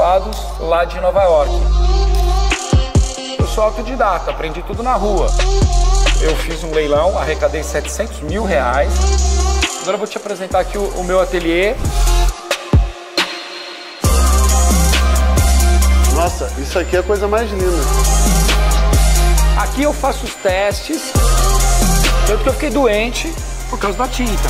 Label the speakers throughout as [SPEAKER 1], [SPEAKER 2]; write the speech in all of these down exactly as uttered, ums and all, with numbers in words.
[SPEAKER 1] importados lá de Nova York. Eu sou autodidata, aprendi tudo na rua. Eu fiz um leilão, arrecadei setecentos mil reais. Agora eu vou te apresentar aqui o, o meu ateliê.
[SPEAKER 2] Nossa, isso aqui é a coisa mais linda.
[SPEAKER 1] Aqui eu faço os testes, tanto que eu fiquei doente por causa da tinta.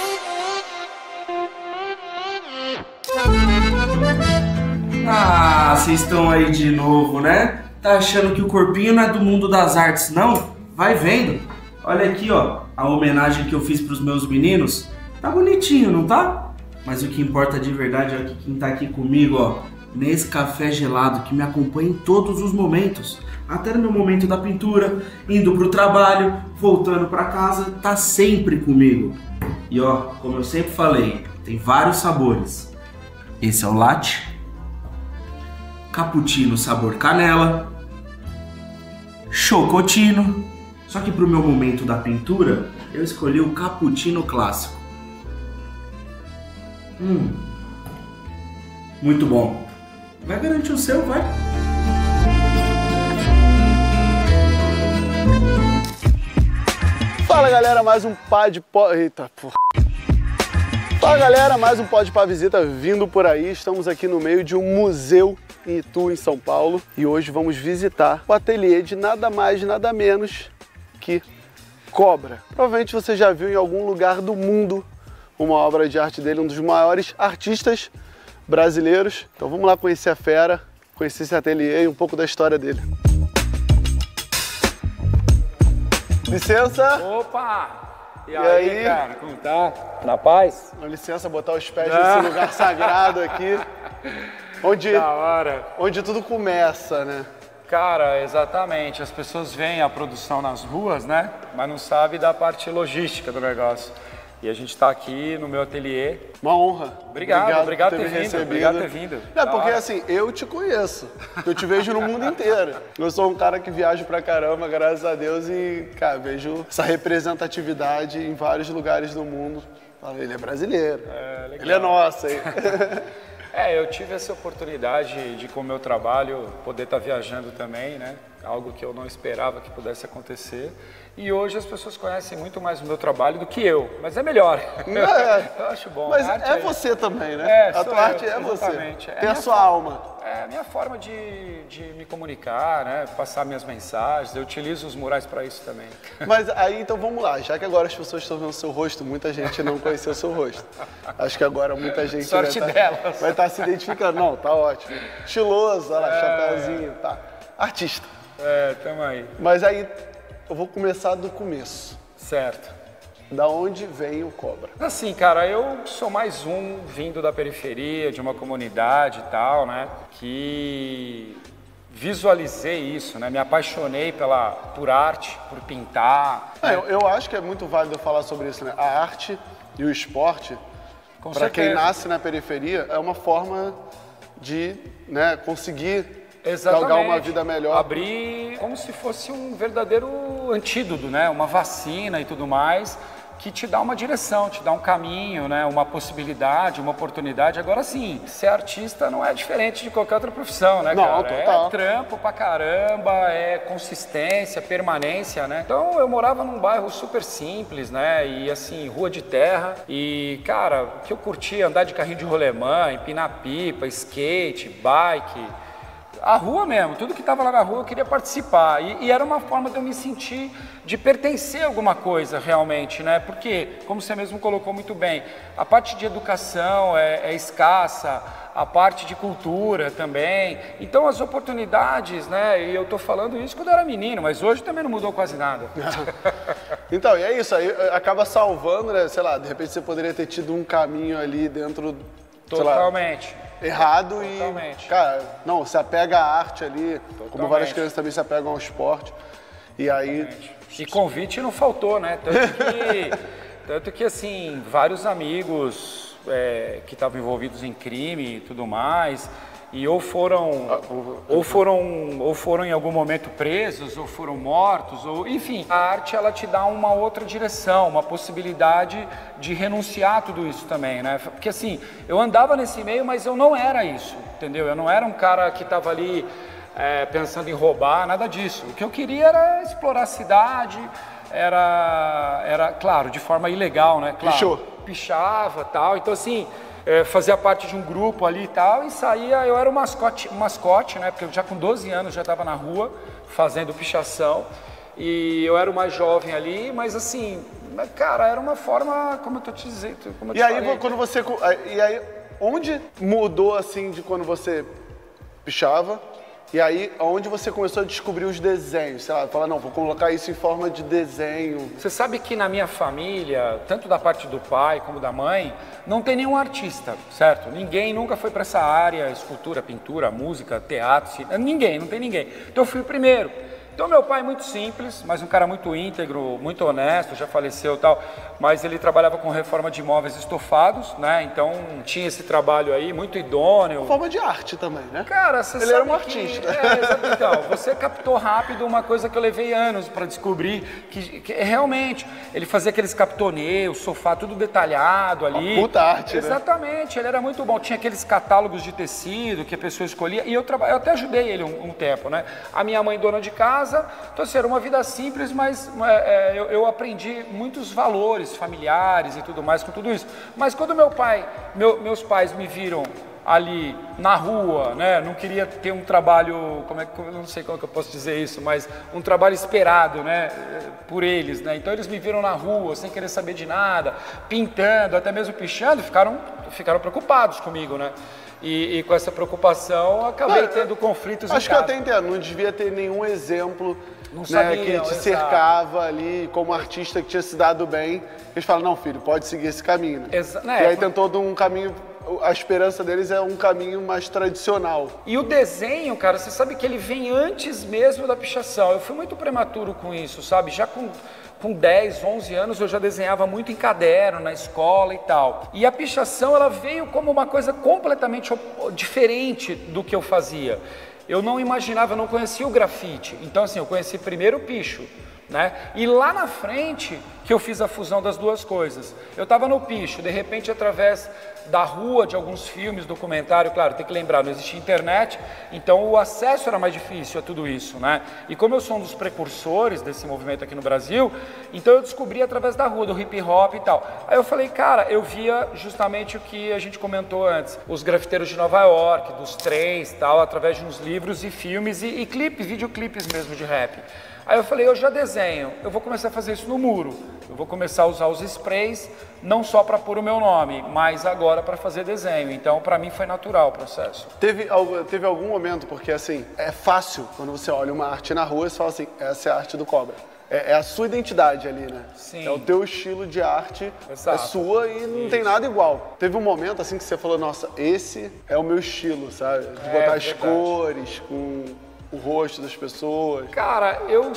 [SPEAKER 3] Ah, vocês estão aí de novo, né? Tá achando que o corpinho não é do mundo das artes, não? Vai vendo. Olha aqui, ó, a homenagem que eu fiz pros meus meninos. Tá bonitinho, não tá? Mas o que importa de verdade é que quem tá aqui comigo, ó, nesse café gelado que me acompanha em todos os momentos. Até no meu momento da pintura, indo pro trabalho, voltando pra casa, tá sempre comigo. E ó, como eu sempre falei, tem vários sabores. Esse é o latte, cappuccino sabor canela, chocotino. Só que pro meu momento da pintura, eu escolhi o cappuccino clássico. Hum, muito bom. Vai garantir o seu, vai.
[SPEAKER 2] Fala galera, mais um pá de pó... Eita porra. Fala galera, mais um Pode Pá Visita vindo por aí. Estamos aqui no meio de um museu em Itu, em São Paulo. E hoje vamos visitar o ateliê de nada mais, nada menos que Cobra. Provavelmente você já viu em algum lugar do mundo uma obra de arte dele, um dos maiores artistas brasileiros. Então vamos lá conhecer a fera, conhecer esse ateliê e um pouco da história dele. Licença!
[SPEAKER 1] Opa! E,
[SPEAKER 2] E
[SPEAKER 1] aí,
[SPEAKER 2] aí,
[SPEAKER 1] cara, como tá? Na paz?
[SPEAKER 2] Com licença, botar os pés nesse lugar sagrado aqui, onde,
[SPEAKER 1] Da hora.
[SPEAKER 2] onde tudo começa, né?
[SPEAKER 1] Cara, exatamente. As pessoas veem a produção nas ruas, né? Mas não sabem da parte logística do negócio. E a gente tá aqui no meu ateliê.
[SPEAKER 2] Uma honra.
[SPEAKER 1] Obrigado, obrigado por ter
[SPEAKER 2] me
[SPEAKER 1] vindo.
[SPEAKER 2] recebido.
[SPEAKER 1] Obrigado por ter vindo.
[SPEAKER 2] É,
[SPEAKER 1] Da
[SPEAKER 2] porque
[SPEAKER 1] hora.
[SPEAKER 2] assim, eu te conheço. Eu te vejo no mundo inteiro. Eu sou um cara que viaja pra caramba, graças a Deus, e, cara, vejo essa representatividade em vários lugares do mundo. Falo, ele é brasileiro.
[SPEAKER 1] É, legal.
[SPEAKER 2] Ele é nosso, hein?
[SPEAKER 1] É, eu tive essa oportunidade de, com o meu trabalho, poder estar viajando também, né? Algo que eu não esperava que pudesse acontecer. E hoje as pessoas conhecem muito mais o meu trabalho do que eu, mas é melhor.
[SPEAKER 2] É,
[SPEAKER 1] Eu acho bom.
[SPEAKER 2] mas
[SPEAKER 1] A arte
[SPEAKER 2] é você também, né?
[SPEAKER 1] É,
[SPEAKER 2] a
[SPEAKER 1] sou
[SPEAKER 2] tua
[SPEAKER 1] eu,
[SPEAKER 2] arte é você.
[SPEAKER 1] exatamente. É
[SPEAKER 2] Tem a
[SPEAKER 1] minha
[SPEAKER 2] sua
[SPEAKER 1] forma-
[SPEAKER 2] alma.
[SPEAKER 1] É a minha forma de, de me comunicar, né? Passar minhas mensagens. Eu utilizo os murais para isso também.
[SPEAKER 2] Mas aí, então vamos lá. Já que agora as pessoas estão vendo o seu rosto, muita gente não conheceu o seu rosto. Acho que agora muita gente
[SPEAKER 1] Sorte
[SPEAKER 2] vai
[SPEAKER 1] delas.
[SPEAKER 2] estar tá se identificando. Não, tá ótimo. Estiloso, olha lá,
[SPEAKER 1] É.
[SPEAKER 2] chapéuzinho, tá. Artista.
[SPEAKER 1] É, tamo aí.
[SPEAKER 2] Mas aí, eu vou começar do começo.
[SPEAKER 1] Certo.
[SPEAKER 2] Da onde vem o Cobra?
[SPEAKER 1] Assim, cara, eu sou mais um vindo da periferia, de uma comunidade e tal, né? Que visualizei isso, né? Me apaixonei pela, por arte, por pintar.
[SPEAKER 2] É, eu, eu acho que é muito válido falar sobre isso, né? A arte e o esporte,
[SPEAKER 1] Com
[SPEAKER 2] para quem
[SPEAKER 1] certeza.
[SPEAKER 2] nasce na periferia, é uma forma de, né, conseguir
[SPEAKER 1] Exatamente.
[SPEAKER 2] galgar uma vida melhor.
[SPEAKER 1] Abrir como se fosse um verdadeiro antídoto, né? Uma vacina e tudo mais, que te dá uma direção, te dá um caminho, né? Uma possibilidade, uma oportunidade. Agora sim, ser artista não é diferente de qualquer outra profissão, né,
[SPEAKER 2] Não,
[SPEAKER 1] cara?
[SPEAKER 2] total.
[SPEAKER 1] É trampo pra caramba, é consistência, permanência, né? Então eu morava num bairro super simples, né? E assim, rua de terra. E, cara, o que eu curtia andar de carrinho de rolemã, empinar pipa, skate, bike. A rua mesmo, tudo que estava lá na rua eu queria participar e, e era uma forma de eu me sentir, de pertencer a alguma coisa realmente, né? Porque, como você mesmo colocou muito bem, a parte de educação é, é escassa, a parte de cultura também, então as oportunidades, né? E eu tô falando isso quando eu era menino, mas hoje também não mudou quase nada.
[SPEAKER 2] Então, e é isso, aí acaba salvando, né? Sei lá, de repente você poderia ter tido um caminho ali dentro, sei lá,
[SPEAKER 1] Totalmente.
[SPEAKER 2] errado.
[SPEAKER 1] Totalmente.
[SPEAKER 2] E, cara, não, se apega à arte ali, como
[SPEAKER 1] Totalmente.
[SPEAKER 2] várias crianças também se apegam ao esporte. E aí,
[SPEAKER 1] E convite não faltou, né? Tanto que, tanto que assim, vários amigos é, que estavam envolvidos em crime e tudo mais, e ou foram, ou foram, ou foram em algum momento presos, ou foram mortos, ou enfim. A arte ela te dá uma outra direção, uma possibilidade de renunciar a tudo isso também, né? Porque assim, eu andava nesse meio, mas eu não era isso, entendeu? Eu não era um cara que estava ali é, pensando em roubar, nada disso. O que eu queria era explorar a cidade, era, era claro, de forma ilegal, né? Claro,
[SPEAKER 2] Pichou.
[SPEAKER 1] Pichava, tal. Então assim, é, fazia parte de um grupo ali e tal, e saía, eu era um mascote, um mascote, né? Porque eu já com doze anos já estava na rua fazendo pichação, e eu era o mais jovem ali, mas assim, cara, era uma forma, como eu tô te dizendo, como eu te
[SPEAKER 2] E aí,
[SPEAKER 1] falei.
[SPEAKER 2] quando você... E aí, onde mudou, assim, de quando você pichava? E aí, onde você começou a descobrir os desenhos? Sei lá, falar, não, vou colocar isso em forma de desenho.
[SPEAKER 1] Você sabe que na minha família, tanto da parte do pai como da mãe, não tem nenhum artista, certo? Ninguém nunca foi para essa área, escultura, pintura, música, teatro, cinema, ninguém, não tem ninguém. Então eu fui o primeiro. Então meu pai muito simples, mas um cara muito íntegro, muito honesto, já faleceu e tal, mas ele trabalhava com reforma de imóveis estofados, né? Então tinha esse trabalho aí, muito idôneo.
[SPEAKER 2] Forma de arte também, né?
[SPEAKER 1] Cara, você
[SPEAKER 2] Ele
[SPEAKER 1] sabe
[SPEAKER 2] era um
[SPEAKER 1] que-
[SPEAKER 2] artista.
[SPEAKER 1] É, então, você captou rápido uma coisa que eu levei anos para descobrir, que, que realmente ele fazia aqueles captonês, o sofá tudo detalhado ali.
[SPEAKER 2] Uma puta arte, né?
[SPEAKER 1] Exatamente, ele era muito bom. Tinha aqueles catálogos de tecido que a pessoa escolhia, e eu, traba... eu até ajudei ele um, um tempo, né? A minha mãe dona de casa, então assim, era uma vida simples, mas é, eu, eu aprendi muitos valores familiares e tudo mais com tudo isso. Mas quando meu pai, meu, meus pais me viram ali na rua, né? Não queria ter um trabalho, como é que, eu não sei como é que eu posso dizer isso, mas um trabalho esperado, né? Por eles, né? Então eles me viram na rua, sem querer saber de nada, pintando, até mesmo pichando, ficaram, ficaram preocupados comigo, né? E, e com essa preocupação, acabei
[SPEAKER 2] Não,
[SPEAKER 1] tendo conflitos
[SPEAKER 2] Acho
[SPEAKER 1] em
[SPEAKER 2] que eu
[SPEAKER 1] casa.
[SPEAKER 2] até entendo, não devia ter nenhum exemplo,
[SPEAKER 1] Não
[SPEAKER 2] né,
[SPEAKER 1] sabiam,
[SPEAKER 2] que te
[SPEAKER 1] exato.
[SPEAKER 2] cercava ali como artista que tinha se dado bem. Eles falam, não, filho, pode seguir esse caminho. Né?
[SPEAKER 1] Exa-
[SPEAKER 2] E
[SPEAKER 1] né,
[SPEAKER 2] aí
[SPEAKER 1] foi-
[SPEAKER 2] tem todo um caminho, a esperança deles é um caminho mais tradicional.
[SPEAKER 1] E o desenho, cara, você sabe que ele vem antes mesmo da pichação. Eu fui muito prematuro com isso, sabe? Já com, com dez, onze anos eu já desenhava muito em caderno, na escola e tal. E a pichação, ela veio como uma coisa completamente op- diferente do que eu fazia. Eu não imaginava, eu não conhecia o grafite. Então, assim, eu conheci primeiro o picho, né? E lá na frente que eu fiz a fusão das duas coisas. Eu estava no picho, de repente, através da rua, de alguns filmes, documentário, claro, tem que lembrar, não existia internet, então o acesso era mais difícil a tudo isso, né? E como eu sou um dos precursores desse movimento aqui no Brasil, então eu descobri através da rua, do hip hop e tal. Aí eu falei, cara, eu via justamente o que a gente comentou antes, os grafiteiros de Nova York, dos trens, tal, através de uns livros e filmes e, e clipes, videoclipes mesmo de rap. Aí eu falei, eu já desenho, eu vou começar a fazer isso no muro, eu vou começar a usar os sprays, não só para pôr o meu nome, mas agora para fazer desenho. Então, para mim foi natural o processo.
[SPEAKER 2] Teve, al- teve algum momento, porque assim, é fácil quando você olha uma arte na rua e você fala assim, essa é a arte do Cobra. É, é a sua identidade ali, né?
[SPEAKER 1] Sim.
[SPEAKER 2] É o teu estilo de arte,
[SPEAKER 1] Exato.
[SPEAKER 2] é sua e não
[SPEAKER 1] Isso.
[SPEAKER 2] tem nada igual. Teve um momento assim que você falou, nossa, esse é o meu estilo, sabe? De
[SPEAKER 1] É,
[SPEAKER 2] botar as
[SPEAKER 1] verdade.
[SPEAKER 2] cores, com o rosto das pessoas.
[SPEAKER 1] Cara, eu,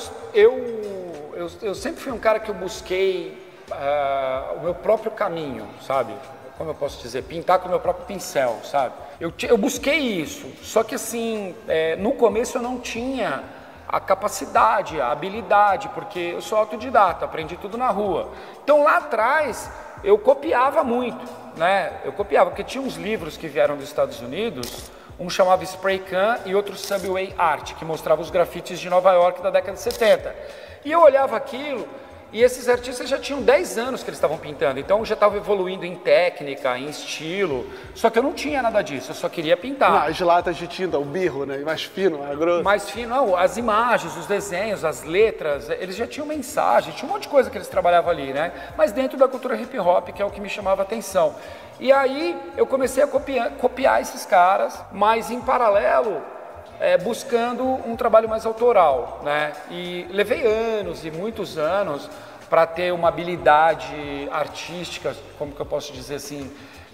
[SPEAKER 1] eu, eu, eu sempre fui um cara que eu busquei ah, o meu próprio caminho, sabe? Como eu posso dizer? Pintar com o meu próprio pincel, sabe? Eu, ti- eu busquei isso, só que assim, é, no começo eu não tinha a capacidade, a habilidade, porque eu sou autodidata, aprendi tudo na rua. Então lá atrás eu copiava muito, né? Eu copiava, porque tinha uns livros que vieram dos Estados Unidos, um chamava Spray Can e outro Subway Art, que mostrava os grafites de Nova York da década de setenta. E eu olhava aquilo, e esses artistas já tinham dez anos que eles estavam pintando, então já estavam evoluindo em técnica, em estilo, só que eu não tinha nada disso, eu só queria pintar.
[SPEAKER 2] Não, as latas de tinta, o birro, né? Mais fino, mais grosso.
[SPEAKER 1] Mais fino, não, as imagens, os desenhos, as letras, eles já tinham mensagem, tinha um monte de coisa que eles trabalhavam ali, né? Mas dentro da cultura hip hop, que é o que me chamava a atenção. E aí eu comecei a copiar, copiar esses caras, mas em paralelo, é, buscando um trabalho mais autoral, né? E levei anos e muitos anos para ter uma habilidade artística, como que eu posso dizer assim,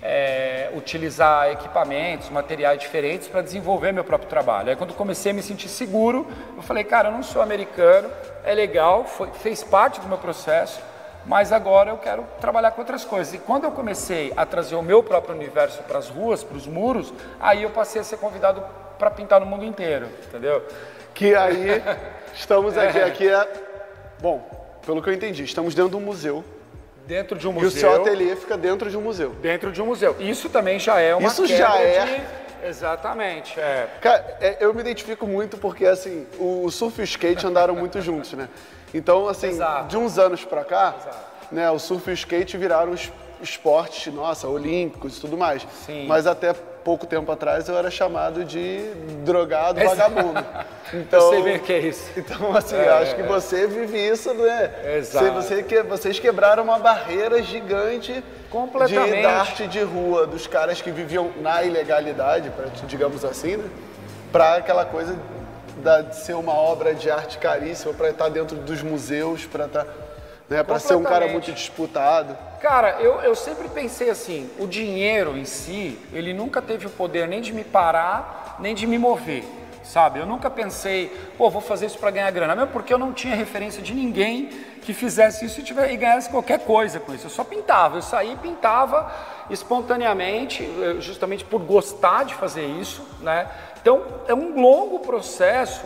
[SPEAKER 1] é, utilizar equipamentos, materiais diferentes para desenvolver meu próprio trabalho. Aí quando comecei a me sentir seguro, eu falei, cara, eu não sou americano, é legal, foi, fez parte do meu processo, mas agora eu quero trabalhar com outras coisas. E quando eu comecei a trazer o meu próprio universo para as ruas, para os muros, aí eu passei a ser convidado para pintar no mundo inteiro, entendeu?
[SPEAKER 2] Que aí, estamos aqui, aqui é... Bom, pelo que eu entendi, estamos dentro de um museu.
[SPEAKER 1] Dentro de um museu.
[SPEAKER 2] E o seu ateliê fica dentro de um museu.
[SPEAKER 1] Dentro de um museu. Isso também já é uma
[SPEAKER 2] Isso já é...
[SPEAKER 1] De... Exatamente, é.
[SPEAKER 2] Cara, é, eu me identifico muito porque, assim, o surf e o skate andaram muito juntos, né? Então, assim,
[SPEAKER 1] Exato.
[SPEAKER 2] de uns anos pra cá,
[SPEAKER 1] Exato.
[SPEAKER 2] né, o surf e o skate viraram es- esportes, nossa, olímpicos e tudo mais.
[SPEAKER 1] Sim.
[SPEAKER 2] Mas até pouco tempo atrás eu era chamado de drogado,
[SPEAKER 1] Exato.
[SPEAKER 2] vagabundo. Então,
[SPEAKER 1] eu sei bem o que é isso.
[SPEAKER 2] Então, assim,
[SPEAKER 1] É,
[SPEAKER 2] eu acho que
[SPEAKER 1] é.
[SPEAKER 2] você vive isso, né?
[SPEAKER 1] Exato.
[SPEAKER 2] Você, você, que, vocês quebraram uma barreira gigante
[SPEAKER 1] Completamente.
[SPEAKER 2] de, da arte de rua, dos caras que viviam na ilegalidade, pra, digamos assim, né? Pra aquela coisa da, de ser uma obra de arte caríssima, para estar dentro dos museus, para estar, né, para ser um cara muito disputado.
[SPEAKER 1] Cara, eu, eu sempre pensei assim, o dinheiro em si, ele nunca teve o poder nem de me parar, nem de me mover, sabe? Eu nunca pensei, pô, vou fazer isso para ganhar grana, mesmo porque eu não tinha referência de ninguém que fizesse isso e, tivesse, e ganhasse qualquer coisa com isso. Eu só pintava, eu saía e pintava espontaneamente, justamente por gostar de fazer isso, né? Então, é um longo processo,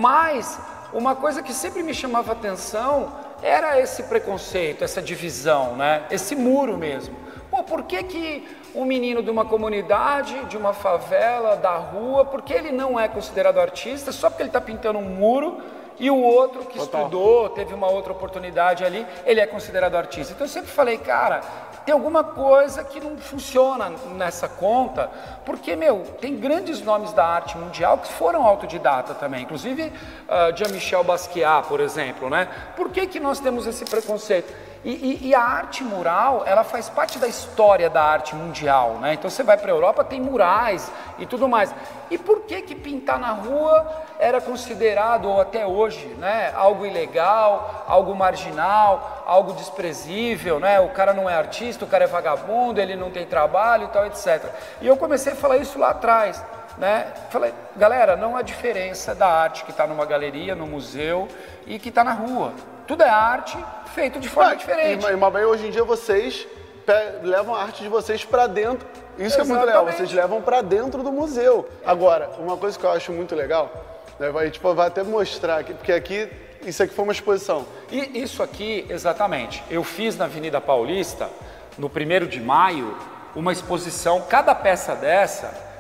[SPEAKER 1] mas uma coisa que sempre me chamava atenção era esse preconceito, essa divisão, né? Esse muro mesmo. Pô, por que que um menino de uma comunidade, de uma favela, da rua, por que ele não é considerado artista só porque ele está pintando um muro e o outro que
[SPEAKER 2] Total.
[SPEAKER 1] estudou, teve uma outra oportunidade ali, ele é considerado artista? Então eu sempre falei, cara, tem alguma coisa que não funciona nessa conta, porque, meu, tem grandes nomes da arte mundial que foram autodidata também, inclusive uh, Jean-Michel Basquiat, por exemplo, né? Por que que nós temos esse preconceito? E, e, e a arte mural, ela faz parte da história da arte mundial, né? Então você vai para a Europa, tem murais e tudo mais. E por que que pintar na rua era considerado, ou até hoje, né, algo ilegal, algo marginal, algo desprezível, né? O cara não é artista, o cara é vagabundo, ele não tem trabalho e tal, etcétera. E eu comecei a falar isso lá atrás, né? Falei, galera, não há diferença da arte que está numa galeria, no museu e que está na rua. Tudo é arte feito de forma
[SPEAKER 2] Ah,
[SPEAKER 1] diferente.
[SPEAKER 2] E, mas hoje em dia vocês pe- levam a arte de vocês para dentro. Isso que é muito legal,
[SPEAKER 1] Exatamente.
[SPEAKER 2] vocês levam para dentro do museu. Agora, uma coisa que eu acho muito legal, né, vai, tipo, vai até mostrar aqui, porque aqui, isso aqui foi uma exposição.
[SPEAKER 1] E isso aqui, exatamente, eu fiz na Avenida Paulista, no primeiro de maio, uma exposição, cada peça dessa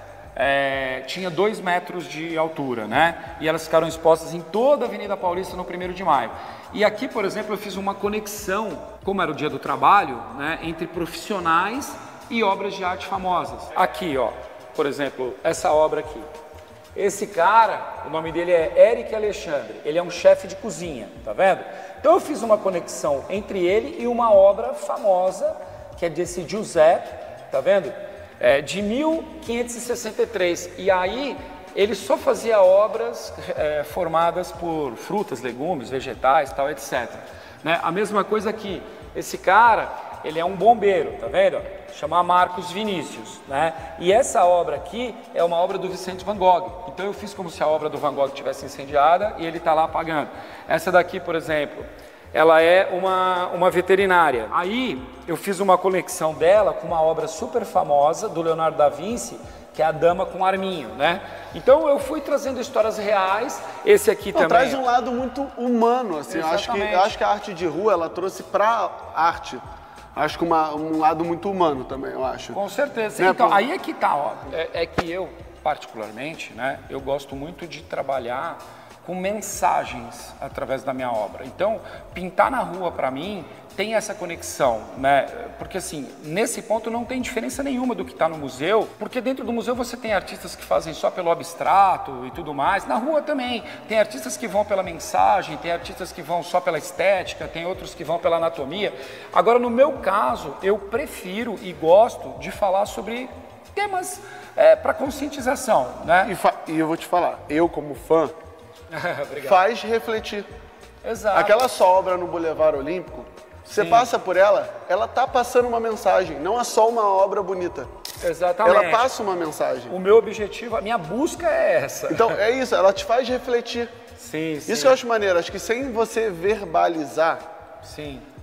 [SPEAKER 1] é, tinha dois metros de altura, né? E elas ficaram expostas em toda a Avenida Paulista no primeiro de maio. E aqui, por exemplo, eu fiz uma conexão, como era o dia do trabalho, né, entre profissionais e obras de arte famosas. Aqui, ó, por exemplo, essa obra aqui. Esse cara, o nome dele é Eric Alexandre, ele é um chefe de cozinha, tá vendo? Então eu fiz uma conexão entre ele e uma obra famosa, que é desse Giuseppe, tá vendo? É, de mil quinhentos e sessenta e três, e aí ele só fazia obras é, formadas por frutas, legumes, vegetais, tal, etcétera. Né? A mesma coisa aqui, esse cara, ele é um bombeiro, tá vendo? Chama Marcos Vinícius, né? E essa obra aqui é uma obra do Vicente Van Gogh. Então eu fiz como se a obra do Van Gogh tivesse incendiada e ele está lá apagando. Essa daqui, por exemplo, ela é uma, uma veterinária. Aí eu fiz uma conexão dela com uma obra super famosa do Leonardo da Vinci, que é a Dama com Arminho, né? Então eu fui trazendo histórias reais. Esse aqui
[SPEAKER 2] Não,
[SPEAKER 1] também
[SPEAKER 2] traz um lado muito humano, assim. Eu acho, que,
[SPEAKER 1] Exatamente.
[SPEAKER 2] eu acho que a arte de rua, ela trouxe pra arte, acho que uma, um lado muito humano também, eu acho.
[SPEAKER 1] Com certeza.
[SPEAKER 2] Né,
[SPEAKER 1] Então,
[SPEAKER 2] pô?
[SPEAKER 1] aí é que tá, ó. É, é que eu, particularmente, né, eu gosto muito de trabalhar com mensagens através da minha obra. Então, pintar na rua, para mim, tem essa conexão, né? Porque, assim, nesse ponto não tem diferença nenhuma do que está no museu, porque dentro do museu você tem artistas que fazem só pelo abstrato e tudo mais. Na rua também. Tem artistas que vão pela mensagem, tem artistas que vão só pela estética, tem outros que vão pela anatomia. Agora, no meu caso, eu prefiro e gosto de falar sobre temas é, para conscientização, né?
[SPEAKER 2] E, fa- e eu vou te falar, eu como fã,
[SPEAKER 1] Obrigado.
[SPEAKER 2] faz refletir.
[SPEAKER 1] Exato.
[SPEAKER 2] Aquela sua obra no Boulevard Olímpico, você
[SPEAKER 1] Sim.
[SPEAKER 2] passa por ela, ela tá passando uma mensagem, não é só uma obra bonita.
[SPEAKER 1] Exatamente.
[SPEAKER 2] Ela passa uma mensagem.
[SPEAKER 1] O meu objetivo, a minha busca é essa.
[SPEAKER 2] Então, é isso, ela te faz refletir.
[SPEAKER 1] Sim, sim.
[SPEAKER 2] Isso que eu acho maneiro, acho que sem você verbalizar,
[SPEAKER 1] Sim.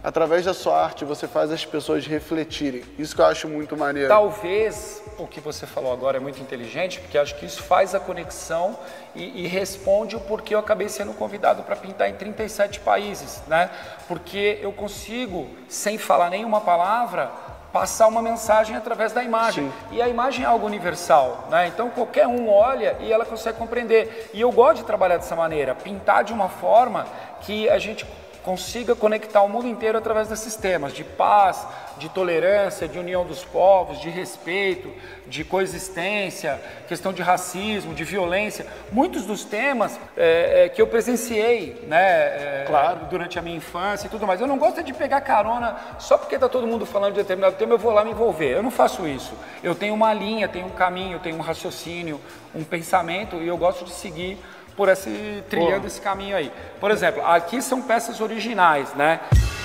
[SPEAKER 2] através da sua arte, você faz as pessoas refletirem. Isso que eu acho muito maneiro.
[SPEAKER 1] Talvez o que você falou agora é muito inteligente, porque acho que isso faz a conexão e, e responde o porquê eu acabei sendo convidado para pintar em trinta e sete países, né? Porque eu consigo, sem falar nenhuma palavra, passar uma mensagem através da imagem. Sim. E a imagem é algo universal, né? Então qualquer um olha e ela consegue compreender. E eu gosto de trabalhar dessa maneira, pintar de uma forma que a gente consiga conectar o mundo inteiro através desses temas de paz, de tolerância, de união dos povos, de respeito, de coexistência, questão de racismo, de violência. Muitos dos temas é, é, que eu presenciei, né, é, claro, durante a minha infância e tudo mais. Eu não gosto de pegar carona só porque está todo mundo falando de determinado tema, eu vou lá me envolver. Eu não faço isso. Eu tenho uma linha, tenho um caminho, tenho um raciocínio, um pensamento e eu gosto de seguir por esse, trilhando Pô. esse caminho aí. Por exemplo, aqui são peças originais, né?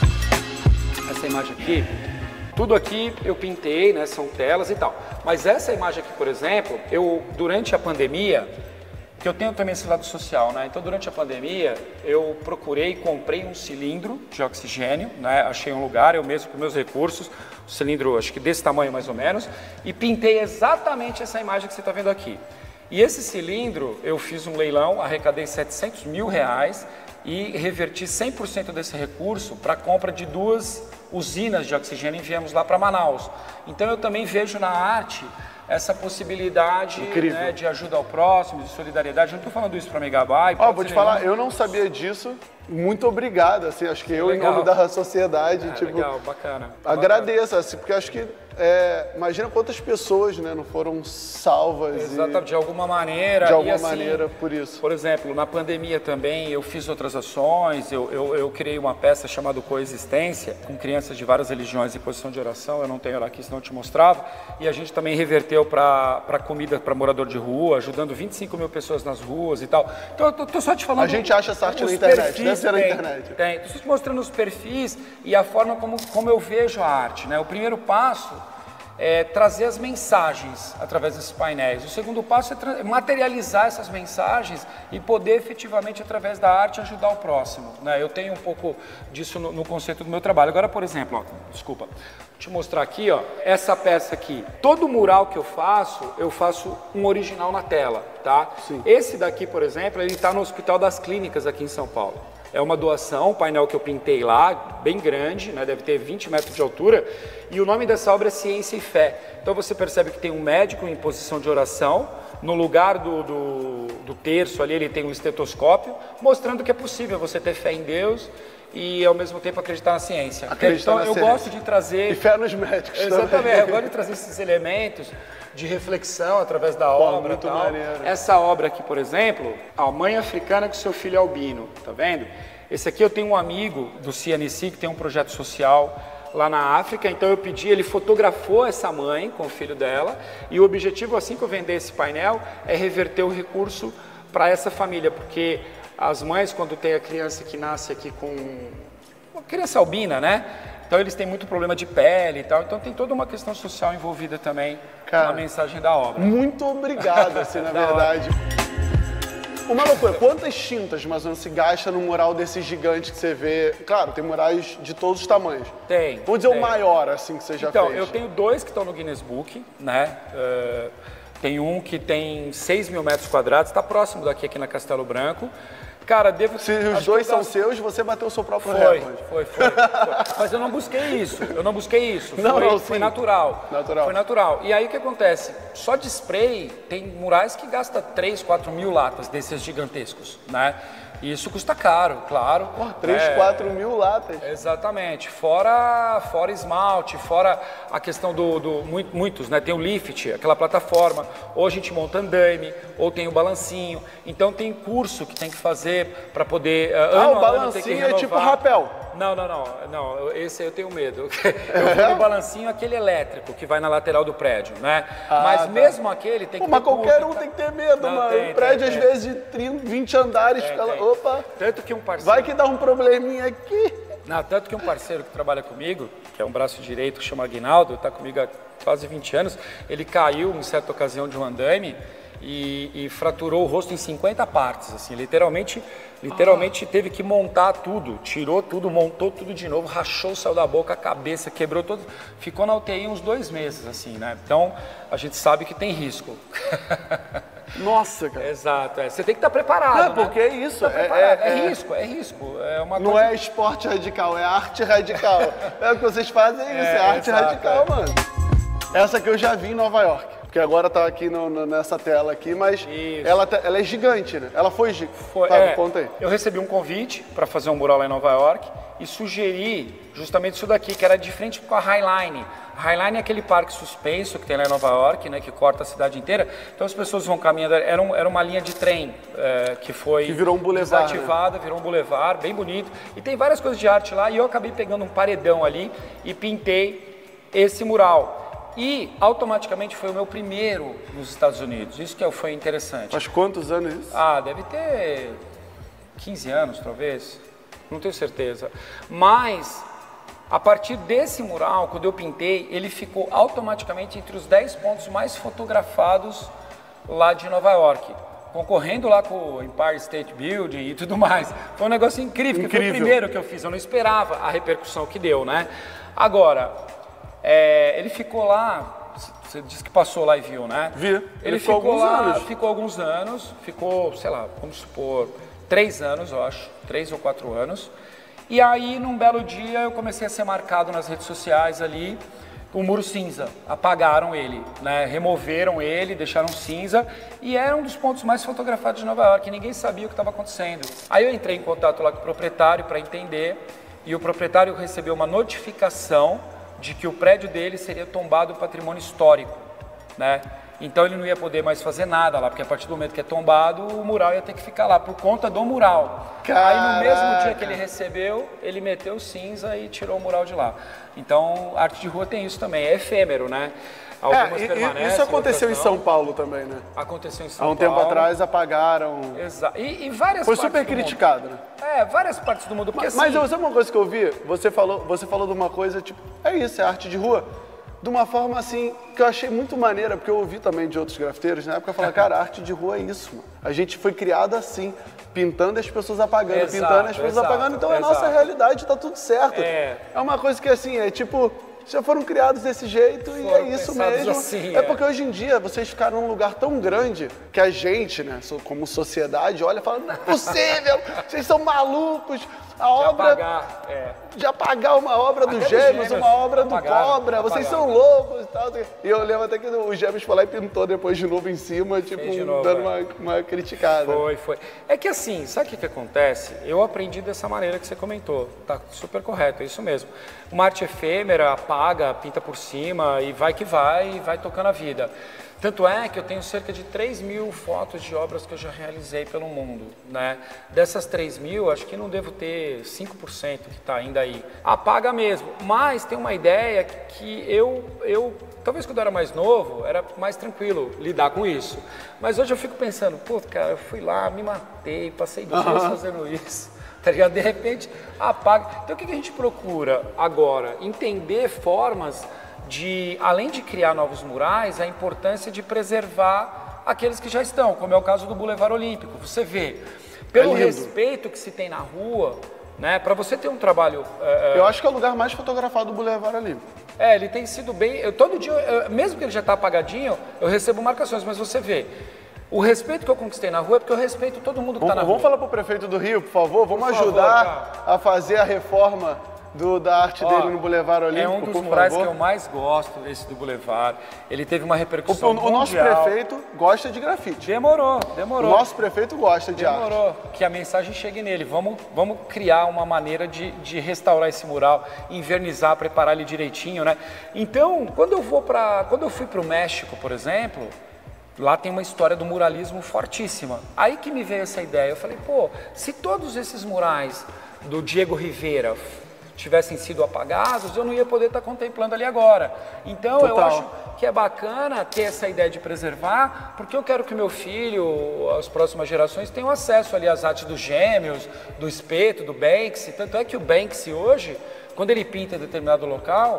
[SPEAKER 1] Essa imagem aqui, tudo aqui eu pintei, né? São telas e tal. Mas essa imagem aqui, por exemplo, eu, durante a pandemia, que eu tenho também esse lado social, né? Então, durante a pandemia, eu procurei, comprei um cilindro de oxigênio, né? Achei um lugar, eu mesmo com meus recursos, um cilindro, acho que desse tamanho mais ou menos, e pintei exatamente essa imagem que você está vendo aqui. E esse cilindro, eu fiz um leilão, arrecadei setecentos mil reais e reverti cem por cento desse recurso para a compra de duas usinas de oxigênio e enviamos lá para Manaus. Então eu também vejo na arte essa possibilidade, né, de ajuda ao próximo, de solidariedade. Eu não estou falando isso para Megabyte.
[SPEAKER 2] Ó, vou te falar, eu não sabia disso. Muito obrigado, assim, acho que eu, legal. Em nome da sociedade,
[SPEAKER 1] é,
[SPEAKER 2] tipo,
[SPEAKER 1] legal, bacana.
[SPEAKER 2] Agradeço,
[SPEAKER 1] bacana.
[SPEAKER 2] Assim, porque acho que, é, imagina quantas pessoas, né, não foram salvas.
[SPEAKER 1] Exatamente,
[SPEAKER 2] e,
[SPEAKER 1] de alguma maneira.
[SPEAKER 2] De alguma
[SPEAKER 1] e, assim,
[SPEAKER 2] maneira, por isso.
[SPEAKER 1] Por exemplo, na pandemia também eu fiz outras ações, eu, eu, eu criei uma peça chamada Coexistência, com crianças de várias religiões em posição de oração, eu não tenho ela aqui, senão eu te mostrava, e a gente também reverteu para comida para morador de rua, ajudando vinte e cinco mil pessoas nas ruas e tal. Então eu tô, tô só te falando...
[SPEAKER 2] A gente acha essa arte na internet, deve ser na internet.
[SPEAKER 1] Tem, estou te mostrando os perfis e a forma como, como eu vejo a arte, né? O primeiro passo é trazer as mensagens através desses painéis. O segundo passo é materializar essas mensagens e poder efetivamente, através da arte, ajudar o próximo, né? Eu tenho um pouco disso no, no conceito do meu trabalho. Agora, por exemplo, ó, desculpa, vou te mostrar aqui, ó, essa peça aqui. Todo mural que eu faço, eu faço um original na tela, tá? Sim. Esse daqui, por exemplo, ele está no Hospital das Clínicas aqui em São Paulo. É uma doação, um painel que eu pintei lá, bem grande, né? Deve ter vinte metros de altura, e o nome dessa obra é Ciência e Fé. Então você percebe que tem um médico em posição de oração, no lugar do, do, do terço ali ele tem um estetoscópio, mostrando que é possível você ter fé em Deus e ao mesmo tempo acreditar na ciência.
[SPEAKER 2] Acreditar
[SPEAKER 1] então
[SPEAKER 2] na
[SPEAKER 1] eu
[SPEAKER 2] ciência.
[SPEAKER 1] gosto de trazer...
[SPEAKER 2] E fé nos médicos.
[SPEAKER 1] Exatamente,
[SPEAKER 2] também.
[SPEAKER 1] Eu gosto de trazer esses elementos de reflexão através da
[SPEAKER 2] Pô,
[SPEAKER 1] obra.
[SPEAKER 2] Muito
[SPEAKER 1] tal.
[SPEAKER 2] maneiro.
[SPEAKER 1] Essa obra aqui, por exemplo, a mãe africana com seu filho albino, tá vendo? Esse aqui eu tenho um amigo do C N C que tem um projeto social lá na África, então eu pedi, ele fotografou essa mãe com o filho dela, e o objetivo, assim que eu vender esse painel, é reverter o recurso para essa família, porque as mães, quando tem a criança que nasce aqui com uma criança albina, né? Então eles têm muito problema de pele e tal, então tem toda uma questão social envolvida também. Cara, na mensagem da obra.
[SPEAKER 2] Muito obrigado, assim, na verdade. Uma loucura, quantas tintas mais ou menos se gasta num mural desses gigantes que você vê? Claro, tem murais de todos os tamanhos.
[SPEAKER 1] Tem.
[SPEAKER 2] Vamos dizer
[SPEAKER 1] tem.
[SPEAKER 2] o maior, assim, que você já
[SPEAKER 1] então,
[SPEAKER 2] fez.
[SPEAKER 1] Então, eu tenho dois que estão no Guinness Book, né? Uh, tem um que tem seis mil metros quadrados, está próximo daqui, aqui na Castelo Branco. Cara, devo...
[SPEAKER 2] Se os dois são seus, você bateu o seu próprio
[SPEAKER 1] foi,
[SPEAKER 2] recorde.
[SPEAKER 1] Foi, foi, foi. Mas eu não busquei isso, eu não busquei isso.
[SPEAKER 2] Não,
[SPEAKER 1] foi,
[SPEAKER 2] não,
[SPEAKER 1] foi natural.
[SPEAKER 2] Natural.
[SPEAKER 1] Foi natural. E aí o que acontece? Só de spray, tem murais que gastam três, quatro mil latas desses gigantescos, né? E isso custa caro, claro.
[SPEAKER 2] três, quatro mil latas.
[SPEAKER 1] Exatamente. Fora, fora esmalte, fora a questão do, do... Muitos, né? Tem o lift, aquela plataforma. Ou a gente monta andaime, ou tem o balancinho. Então tem curso que tem que fazer para poder... Uh,
[SPEAKER 2] ah,
[SPEAKER 1] ano
[SPEAKER 2] o balancinho é tipo rapel.
[SPEAKER 1] Não, não, não, não. Esse eu tenho medo. Eu vou no balancinho, aquele elétrico que vai na lateral do prédio, né?
[SPEAKER 2] Ah,
[SPEAKER 1] mas
[SPEAKER 2] tá.
[SPEAKER 1] mesmo aquele tem
[SPEAKER 2] Pô,
[SPEAKER 1] que
[SPEAKER 2] mas
[SPEAKER 1] ter
[SPEAKER 2] qualquer
[SPEAKER 1] curso,
[SPEAKER 2] um
[SPEAKER 1] tá?
[SPEAKER 2] tem que ter medo,
[SPEAKER 1] Não,
[SPEAKER 2] mano.
[SPEAKER 1] tem,
[SPEAKER 2] um prédio
[SPEAKER 1] tem,
[SPEAKER 2] às
[SPEAKER 1] tem.
[SPEAKER 2] vezes de trinta, vinte andares,
[SPEAKER 1] Tem,
[SPEAKER 2] fica lá,
[SPEAKER 1] tem.
[SPEAKER 2] opa,
[SPEAKER 1] Tanto que um parceiro...
[SPEAKER 2] vai que dá um probleminha aqui.
[SPEAKER 1] Não, tanto que um parceiro que trabalha comigo, que é um braço direito, que chama Aguinaldo, está comigo há quase vinte anos, ele caiu em certa ocasião de um andaime e, e fraturou o rosto em cinquenta partes, assim, literalmente, literalmente teve que montar tudo, tirou tudo, montou tudo de novo, rachou o céu da boca, a cabeça, quebrou todo, ficou na U T I uns dois meses, assim, né? Então, a gente sabe que tem risco.
[SPEAKER 2] Nossa, cara.
[SPEAKER 1] Exato, é. Você tem que estar preparado,
[SPEAKER 2] Não,
[SPEAKER 1] né?
[SPEAKER 2] porque é isso,
[SPEAKER 1] Tá
[SPEAKER 2] é,
[SPEAKER 1] é,
[SPEAKER 2] é,
[SPEAKER 1] é risco, é risco. É uma
[SPEAKER 2] não
[SPEAKER 1] coisa...
[SPEAKER 2] é esporte radical, é arte radical. É o que vocês fazem, é isso, é, é arte
[SPEAKER 1] exato,
[SPEAKER 2] radical,
[SPEAKER 1] é.
[SPEAKER 2] mano. Essa que eu já vi em Nova York, porque agora tá aqui no, no, nessa tela aqui, mas ela, tá, ela é gigante, né? Ela foi gigante.
[SPEAKER 1] Foi,
[SPEAKER 2] tá,
[SPEAKER 1] é,
[SPEAKER 2] conta aí.
[SPEAKER 1] Eu recebi um convite para fazer um mural lá em Nova York e sugeri justamente isso daqui, que era de frente com a Highline. A Highline é aquele parque suspenso que tem lá em Nova York, né, que corta a cidade inteira. Então as pessoas vão caminhando, era, um, era uma linha de trem é, que foi
[SPEAKER 2] que virou um boulevard,
[SPEAKER 1] desativada, né? Virou um boulevard, bem bonito. E tem várias coisas de arte lá e eu acabei pegando um paredão ali e pintei esse mural. E automaticamente foi o meu primeiro nos Estados Unidos. Isso que foi interessante.
[SPEAKER 2] Faz quantos anos isso?
[SPEAKER 1] Ah, deve ter quinze anos, talvez. Não tenho certeza. Mas, a partir desse mural, quando eu pintei, ele ficou automaticamente entre os dez pontos mais fotografados lá de Nova York. Concorrendo lá com o Empire State Building e tudo mais. Foi um negócio incrível, incrível. Foi o primeiro que eu fiz. Eu não esperava a repercussão que deu, né? Agora, é, ele ficou lá, você disse que passou lá e viu, né?
[SPEAKER 2] Vi. Ele,
[SPEAKER 1] ele
[SPEAKER 2] ficou,
[SPEAKER 1] ficou
[SPEAKER 2] alguns
[SPEAKER 1] lá,
[SPEAKER 2] anos.
[SPEAKER 1] ficou alguns anos, ficou, sei lá, vamos supor, três anos, eu acho, três ou quatro anos. E aí, num belo dia, eu comecei a ser marcado nas redes sociais ali, o muro cinza. Apagaram ele, né? Removeram ele, deixaram cinza e era um dos pontos mais fotografados de Nova York. Ninguém sabia o que estava acontecendo. Aí eu entrei em contato lá com o proprietário para entender e o proprietário recebeu uma notificação de que o prédio dele seria tombado patrimônio histórico, né? Então ele não ia poder mais fazer nada lá, porque a partir do momento que é tombado, o mural ia ter que ficar lá, por conta do mural.
[SPEAKER 2] Caraca.
[SPEAKER 1] Aí no mesmo dia que ele recebeu, ele meteu cinza e tirou o mural de lá. Então, a arte de rua tem isso também, é efêmero, né? Algumas
[SPEAKER 2] é,
[SPEAKER 1] permanecem,
[SPEAKER 2] isso aconteceu em
[SPEAKER 1] não.
[SPEAKER 2] São Paulo também, né?
[SPEAKER 1] Aconteceu em São Paulo.
[SPEAKER 2] Há um tempo atrás apagaram.
[SPEAKER 1] Exato. E, e várias
[SPEAKER 2] Foi
[SPEAKER 1] partes
[SPEAKER 2] super
[SPEAKER 1] do
[SPEAKER 2] criticado,
[SPEAKER 1] mundo.
[SPEAKER 2] né?
[SPEAKER 1] É, várias partes do mundo. Porque,
[SPEAKER 2] Mas,
[SPEAKER 1] assim,
[SPEAKER 2] mas sabe uma coisa que eu vi? Você falou, você falou de uma coisa, tipo, é isso, é arte de rua. De uma forma assim, que eu achei muito maneira, porque eu ouvi também de outros grafiteiros na época falar, cara, arte de rua é isso, mano. A gente foi criado assim, pintando as pessoas apagando,
[SPEAKER 1] Exato,
[SPEAKER 2] pintando as pessoas
[SPEAKER 1] exato,
[SPEAKER 2] apagando, então é a
[SPEAKER 1] exato.
[SPEAKER 2] nossa realidade, tá tudo certo.
[SPEAKER 1] É.
[SPEAKER 2] É uma coisa que assim, é tipo, já foram criados desse jeito e
[SPEAKER 1] Foram
[SPEAKER 2] é isso
[SPEAKER 1] pensados
[SPEAKER 2] mesmo.
[SPEAKER 1] assim,
[SPEAKER 2] é,
[SPEAKER 1] é.
[SPEAKER 2] porque hoje em dia vocês ficaram num lugar tão grande que a gente, né, como sociedade, olha e fala, não é possível, vocês são malucos. A
[SPEAKER 1] de
[SPEAKER 2] obra
[SPEAKER 1] apagar, é.
[SPEAKER 2] de apagar uma obra do
[SPEAKER 1] Até
[SPEAKER 2] Gêmeos,
[SPEAKER 1] do Gêmeos,
[SPEAKER 2] uma obra do
[SPEAKER 1] apagaram,
[SPEAKER 2] Cobra, vocês são
[SPEAKER 1] apagaram.
[SPEAKER 2] loucos e tal. E eu lembro até que o Gêmeos foi lá e pintou depois de novo em cima, tipo,
[SPEAKER 1] de novo,
[SPEAKER 2] dando
[SPEAKER 1] é.
[SPEAKER 2] uma, uma criticada.
[SPEAKER 1] Foi, foi. É que assim, sabe o que, que acontece? Eu aprendi dessa maneira que você comentou, tá super correto, é isso mesmo. Uma arte efêmera, apaga, pinta por cima e vai que vai, e vai tocando a vida. Tanto é que eu tenho cerca de três mil fotos de obras que eu já realizei pelo mundo, né? Dessas três mil, acho que não devo ter cinco por cento que está ainda aí. Apaga mesmo, mas tem uma ideia que eu, eu, talvez quando eu era mais novo, era mais tranquilo lidar com isso. Mas hoje eu fico pensando, pô, cara, eu fui lá, me matei, passei dias uhum. fazendo isso. Tá ligado? De repente, apaga. Então o que a gente procura agora? Entender formas de, além de criar novos murais, a importância de preservar aqueles que já estão, como é o caso do Boulevard Olímpico. Você vê, pelo
[SPEAKER 2] é
[SPEAKER 1] respeito que se tem na rua, né, para você ter um trabalho... É,
[SPEAKER 2] eu acho que é o lugar mais fotografado do Boulevard Olímpico.
[SPEAKER 1] É, ele tem sido bem... Eu, todo dia, eu, mesmo que ele já está apagadinho, eu recebo marcações, mas você vê, o respeito que eu conquistei na rua é porque eu respeito todo mundo que está na
[SPEAKER 2] vamos
[SPEAKER 1] rua.
[SPEAKER 2] Vamos falar para o prefeito do Rio, por favor, vamos
[SPEAKER 1] por
[SPEAKER 2] ajudar
[SPEAKER 1] favor,
[SPEAKER 2] a fazer a reforma Do, da arte
[SPEAKER 1] Ó,
[SPEAKER 2] dele no Boulevard Olímpico,
[SPEAKER 1] é um dos
[SPEAKER 2] por
[SPEAKER 1] murais
[SPEAKER 2] favor.
[SPEAKER 1] que eu mais gosto, esse do Boulevard. Ele teve uma repercussão
[SPEAKER 2] o, o, o nosso
[SPEAKER 1] mundial.
[SPEAKER 2] prefeito gosta de grafite.
[SPEAKER 1] Demorou, demorou.
[SPEAKER 2] O nosso prefeito gosta de arte.
[SPEAKER 1] Demorou, que a mensagem chegue nele. Vamos, vamos criar uma maneira de, de restaurar esse mural, invernizar, preparar ele direitinho, né? Então, quando eu vou para, quando eu fui para o México, por exemplo, lá tem uma história do muralismo fortíssima. Aí que me veio essa ideia. Eu falei, pô, se todos esses murais do Diego Rivera tivessem sido apagados, eu não ia poder estar contemplando ali agora. Então,
[SPEAKER 2] Total.
[SPEAKER 1] eu acho que é bacana ter essa ideia de preservar, porque eu quero que o meu filho, as próximas gerações, tenham acesso ali às artes dos Gêmeos, do Espeto, do Banksy. Tanto é que o Banksy hoje, quando ele pinta em determinado local,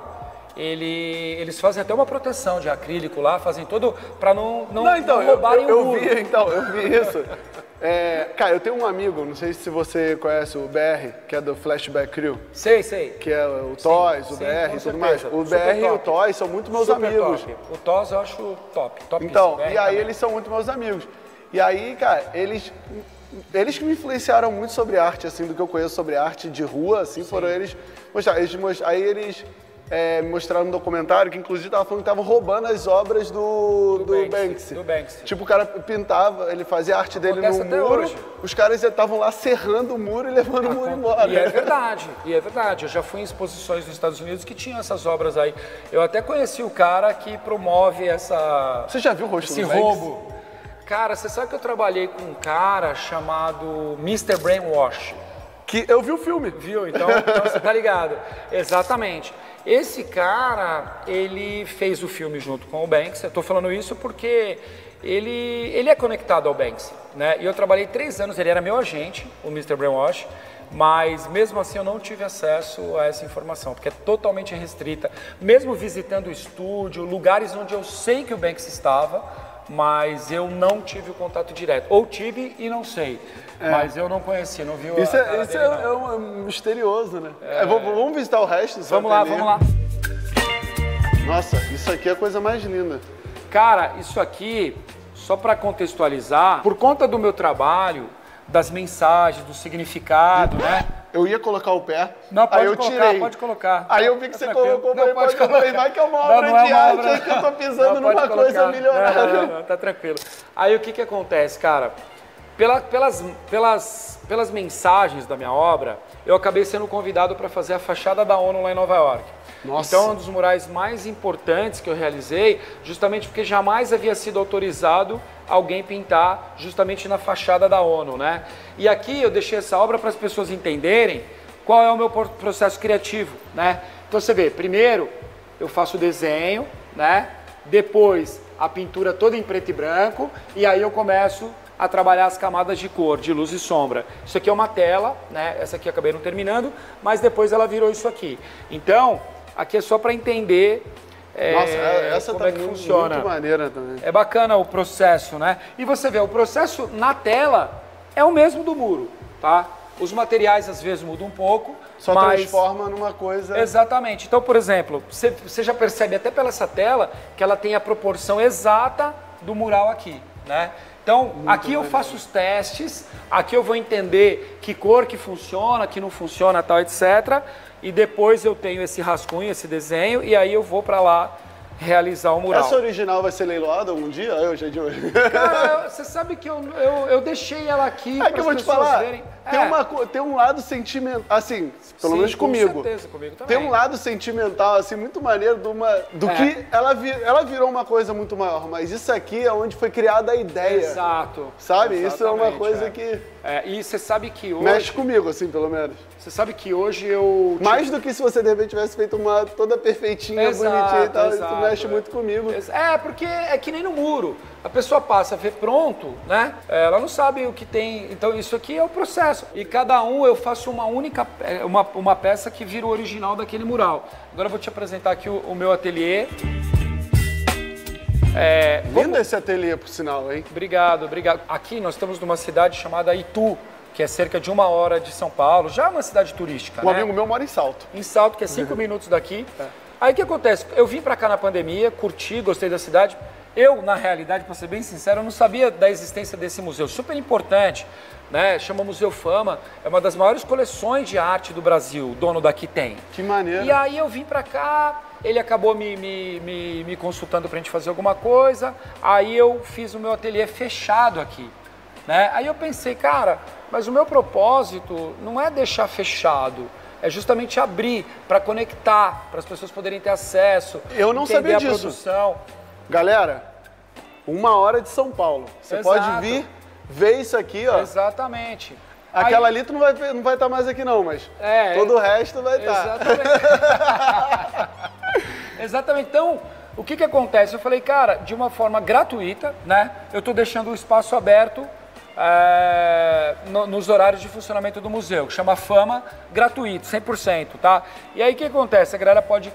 [SPEAKER 1] ele, eles fazem até uma proteção de acrílico lá, fazem todo para não, não,
[SPEAKER 2] Não, então,
[SPEAKER 1] não roubarem
[SPEAKER 2] eu, eu,
[SPEAKER 1] o
[SPEAKER 2] eu
[SPEAKER 1] muro.
[SPEAKER 2] vi, então, eu vi isso. É, cara, eu tenho um amigo, não sei se você conhece o B R, que é do Flashback Crew.
[SPEAKER 1] Sei, sei.
[SPEAKER 2] Que é o Toys,
[SPEAKER 1] sim,
[SPEAKER 2] o B R
[SPEAKER 1] com
[SPEAKER 2] e tudo
[SPEAKER 1] certeza.
[SPEAKER 2] mais. O
[SPEAKER 1] Super
[SPEAKER 2] B R e o
[SPEAKER 1] top.
[SPEAKER 2] Toys são muito meus
[SPEAKER 1] Super
[SPEAKER 2] amigos.
[SPEAKER 1] top. O Toz eu acho top, top.
[SPEAKER 2] Então, e aí eles são muito meus amigos. E aí, cara, eles, eles que me influenciaram muito sobre arte, assim, do que eu conheço sobre arte de rua, assim, Sim. foram eles mostrar. Eles most... Aí eles é, mostraram um documentário que, inclusive, tava falando que estavam roubando as obras do, do, do, Banksy, Banksy.
[SPEAKER 1] do Banksy.
[SPEAKER 2] Tipo, o cara pintava, ele fazia a arte dele
[SPEAKER 1] Acontece
[SPEAKER 2] no muro,
[SPEAKER 1] hoje.
[SPEAKER 2] Os caras estavam lá serrando o muro e levando o muro embora.
[SPEAKER 1] E é verdade, e é verdade. Eu já fui em exposições nos Estados Unidos que tinham essas obras aí. Eu até conheci o cara que promove essa...
[SPEAKER 2] Você já viu o rosto
[SPEAKER 1] esse
[SPEAKER 2] do
[SPEAKER 1] roubo?
[SPEAKER 2] Banksy?
[SPEAKER 1] Cara, você sabe que eu trabalhei com um cara chamado mister Brainwash?
[SPEAKER 2] Que eu vi o filme.
[SPEAKER 1] Viu? Então, então você tá ligado. Exatamente. Esse cara, ele fez o filme junto com o Banksy. Eu tô falando isso porque ele, ele é conectado ao Banksy, né? E eu trabalhei três anos, ele era meu agente, o mister Brainwash, mas mesmo assim eu não tive acesso a essa informação, porque é totalmente restrita. Mesmo visitando o estúdio, lugares onde eu sei que o Banksy estava, mas eu não tive o contato direto. Ou tive e não sei. É. Mas eu não conheci, não vi o
[SPEAKER 2] Isso, é, isso dele, é, é, um, é misterioso, né? É... É, vamos visitar o resto?
[SPEAKER 1] Vamos lá, vamos lá.
[SPEAKER 2] Nossa, isso aqui é a coisa mais linda.
[SPEAKER 1] Cara, isso aqui, só para contextualizar, por conta do meu trabalho, das mensagens, do significado, né?
[SPEAKER 2] Eu ia colocar o pé,
[SPEAKER 1] não, pode
[SPEAKER 2] aí eu
[SPEAKER 1] colocar,
[SPEAKER 2] tirei.
[SPEAKER 1] Pode colocar.
[SPEAKER 2] Aí eu vi que
[SPEAKER 1] tá
[SPEAKER 2] você
[SPEAKER 1] tranquilo.
[SPEAKER 2] colocou,
[SPEAKER 1] não,
[SPEAKER 2] pode colocar. Vai que é uma obra
[SPEAKER 1] não, não
[SPEAKER 2] de
[SPEAKER 1] é uma
[SPEAKER 2] arte,
[SPEAKER 1] obra...
[SPEAKER 2] aí que eu tô pisando
[SPEAKER 1] não,
[SPEAKER 2] numa coisa milionária.
[SPEAKER 1] Não, não, não, tá tranquilo. Aí o que que acontece, cara? Pela, pelas, pelas, pelas mensagens da minha obra, eu acabei sendo convidado para fazer a fachada da ONU lá em Nova York.
[SPEAKER 2] Nossa.
[SPEAKER 1] Então, é um dos murais mais importantes que eu realizei, justamente porque jamais havia sido autorizado alguém pintar justamente na fachada da ONU, né? E aqui eu deixei essa obra para as pessoas entenderem qual é o meu processo criativo, né? Então você vê, primeiro eu faço o desenho, né? Depois a pintura toda em preto e branco, e aí eu começo a trabalhar as camadas de cor, de luz e sombra. Isso aqui é uma tela, né? Essa aqui eu acabei não terminando, mas depois ela virou isso aqui. Então, aqui é só para entender é,
[SPEAKER 2] Nossa, essa
[SPEAKER 1] como
[SPEAKER 2] tá
[SPEAKER 1] é que
[SPEAKER 2] muito,
[SPEAKER 1] funciona.
[SPEAKER 2] muito maneira também.
[SPEAKER 1] É bacana o processo, né? E você vê, o processo na tela é o mesmo do muro, tá? Os materiais às vezes mudam um pouco,
[SPEAKER 2] só
[SPEAKER 1] mas...
[SPEAKER 2] transforma numa coisa...
[SPEAKER 1] Exatamente. Então, por exemplo, você, você já percebe até pela essa tela que ela tem a proporção exata do mural aqui, né? Então, muito aqui eu faço os testes, aqui eu vou entender que cor que funciona, que não funciona, tal, etcétera. E depois eu tenho esse rascunho, esse desenho, e aí eu vou para lá realizar o mural.
[SPEAKER 2] Essa original vai ser leiloada algum dia? Eu já de hoje.
[SPEAKER 1] Cara, você sabe que eu, eu, eu deixei ela aqui
[SPEAKER 2] é
[SPEAKER 1] para
[SPEAKER 2] que eu
[SPEAKER 1] as
[SPEAKER 2] vou te
[SPEAKER 1] pessoas
[SPEAKER 2] falar,
[SPEAKER 1] verem.
[SPEAKER 2] Tem,
[SPEAKER 1] É.
[SPEAKER 2] uma, tem um lado sentimental, assim, pelo
[SPEAKER 1] Sim,
[SPEAKER 2] menos comigo.
[SPEAKER 1] Com certeza, comigo também.
[SPEAKER 2] Tem um lado sentimental, assim, muito maneiro de uma, do
[SPEAKER 1] É.
[SPEAKER 2] que ela, vi, ela virou uma coisa muito maior, mas isso aqui é onde foi criada a ideia.
[SPEAKER 1] Exato.
[SPEAKER 2] Sabe? Isso é uma
[SPEAKER 1] Exatamente,
[SPEAKER 2] coisa
[SPEAKER 1] é.
[SPEAKER 2] que
[SPEAKER 1] É, e você sabe que hoje...
[SPEAKER 2] mexe comigo, assim, pelo menos.
[SPEAKER 1] Você sabe que hoje eu...
[SPEAKER 2] Mais do que se você, de repente, tivesse feito uma toda perfeitinha,
[SPEAKER 1] Exato,
[SPEAKER 2] bonitinha e tal.
[SPEAKER 1] exato,
[SPEAKER 2] Isso mexe
[SPEAKER 1] é.
[SPEAKER 2] muito comigo.
[SPEAKER 1] É, porque é que nem no muro. A pessoa passa a ver pronto, né? Ela não sabe o que tem. Então isso aqui é o processo. E cada um eu faço uma única, uma, uma peça que vira o original daquele mural. Agora eu vou te apresentar aqui o, o meu ateliê. É,
[SPEAKER 2] Lindo
[SPEAKER 1] vamos...
[SPEAKER 2] esse ateliê, por sinal, hein?
[SPEAKER 1] Obrigado, obrigado. Aqui nós estamos numa cidade chamada Itu, que é cerca de uma hora de São Paulo. Já é uma cidade turística,
[SPEAKER 2] Um
[SPEAKER 1] né?
[SPEAKER 2] amigo meu mora em Salto.
[SPEAKER 1] Em Salto, que é cinco minutos daqui. Aí o que acontece? Eu vim pra cá na pandemia, curti, gostei da cidade. Eu, na realidade, para ser bem sincero, eu não sabia da existência desse museu. Super importante, né? Chama Museu Fama. É uma das maiores coleções de arte do Brasil, o dono daqui tem.
[SPEAKER 2] Que maneiro.
[SPEAKER 1] E aí eu vim pra cá, ele acabou me, me, me, me consultando pra gente fazer alguma coisa. Aí eu fiz o meu ateliê fechado aqui, né? Aí eu pensei, cara, mas o meu propósito não é deixar fechado. É justamente abrir para conectar, para as pessoas poderem ter acesso.
[SPEAKER 2] Eu não
[SPEAKER 1] entender
[SPEAKER 2] sabia
[SPEAKER 1] a
[SPEAKER 2] disso.
[SPEAKER 1] produção.
[SPEAKER 2] Galera, uma hora de São Paulo. Você
[SPEAKER 1] Exato.
[SPEAKER 2] pode vir ver isso aqui, ó.
[SPEAKER 1] Exatamente.
[SPEAKER 2] Aquela
[SPEAKER 1] Aí,
[SPEAKER 2] ali tu não vai não vai estar mais aqui não, mas
[SPEAKER 1] É,
[SPEAKER 2] todo o resto vai estar.
[SPEAKER 1] Exatamente. Exatamente. Então, o que que acontece? Eu falei, cara, de uma forma gratuita, né? Eu estou deixando o espaço aberto é, no, nos horários de funcionamento do museu, que chama Fama, gratuito, cem por cento, tá? E aí o que acontece? A galera pode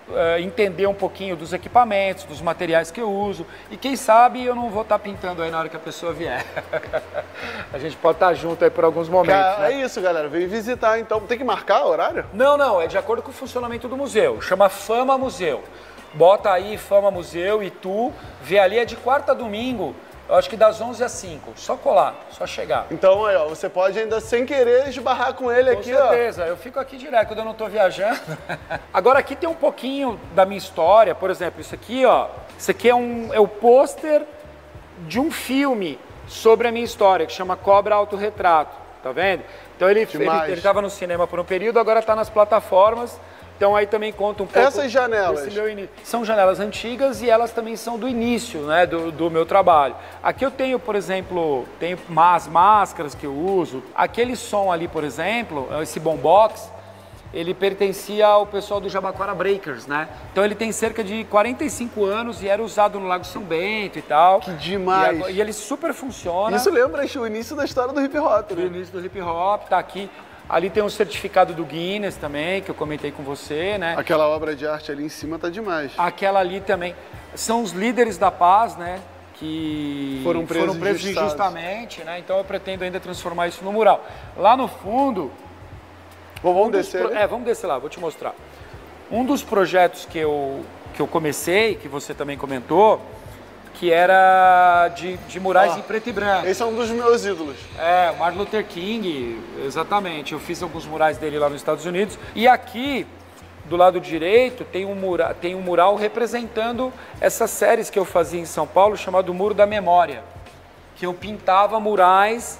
[SPEAKER 1] uh, entender um pouquinho dos equipamentos, dos materiais que eu uso. E quem sabe eu não vou estar pintando aí na hora que a pessoa vier. A gente pode estar junto aí por alguns momentos.
[SPEAKER 2] Cara,
[SPEAKER 1] né?
[SPEAKER 2] É isso, galera. Vem visitar, então. Tem que marcar o horário?
[SPEAKER 1] Não, não. É de acordo com o funcionamento do museu. Chama Fama Museu. Bota aí Fama Museu, Itu. Vê ali, é de quarta a domingo. Eu acho que das onze às cinco, só colar, só chegar.
[SPEAKER 2] Então, aí, ó, você pode ainda sem querer esbarrar com ele
[SPEAKER 1] com
[SPEAKER 2] aqui, ó.
[SPEAKER 1] Com certeza, eu fico aqui direto quando eu não tô viajando. Agora aqui tem um pouquinho da minha história, por exemplo, isso aqui, ó, isso aqui é, um, é o pôster de um filme sobre a minha história, que chama Cobra Autorretrato, tá vendo? Então ele, ele, ele tava no cinema por um período, agora tá nas plataformas. Então aí também conta um pouco...
[SPEAKER 2] Essas janelas?
[SPEAKER 1] Desse meu início. São janelas antigas e elas também são do início, né, do, do meu trabalho. Aqui eu tenho, por exemplo, tenho as máscaras que eu uso. Aquele som ali, por exemplo, esse boombox, ele pertencia ao pessoal do Jabaquara Breakers, né? Então ele tem cerca de quarenta e cinco anos e era usado no Lago São Bento e tal.
[SPEAKER 2] Que demais!
[SPEAKER 1] E, e ele super funciona.
[SPEAKER 2] Isso lembra o início da história do hip hop, né?
[SPEAKER 1] O início do hip hop, tá aqui. Ali tem um certificado do Guinness também, que eu comentei com você, né?
[SPEAKER 2] Aquela obra de arte ali em cima tá demais.
[SPEAKER 1] Aquela ali também. São os líderes da paz, né? Que
[SPEAKER 2] foram presos,
[SPEAKER 1] foram presos injustamente, né? Então eu pretendo ainda transformar isso no mural. Lá no fundo...
[SPEAKER 2] Bom, vamos
[SPEAKER 1] um
[SPEAKER 2] descer?
[SPEAKER 1] Pro... É, vamos descer lá, vou te mostrar. Um dos projetos que eu, que eu comecei, que você também comentou, que era de, de murais
[SPEAKER 2] ah,
[SPEAKER 1] em preto e branco.
[SPEAKER 2] Esse é um dos meus ídolos.
[SPEAKER 1] É, o Martin Luther King, exatamente. Eu fiz alguns murais dele lá nos Estados Unidos. E aqui, do lado direito, tem um, mura, tem um mural representando essas séries que eu fazia em São Paulo, chamado Muro da Memória. Que eu pintava murais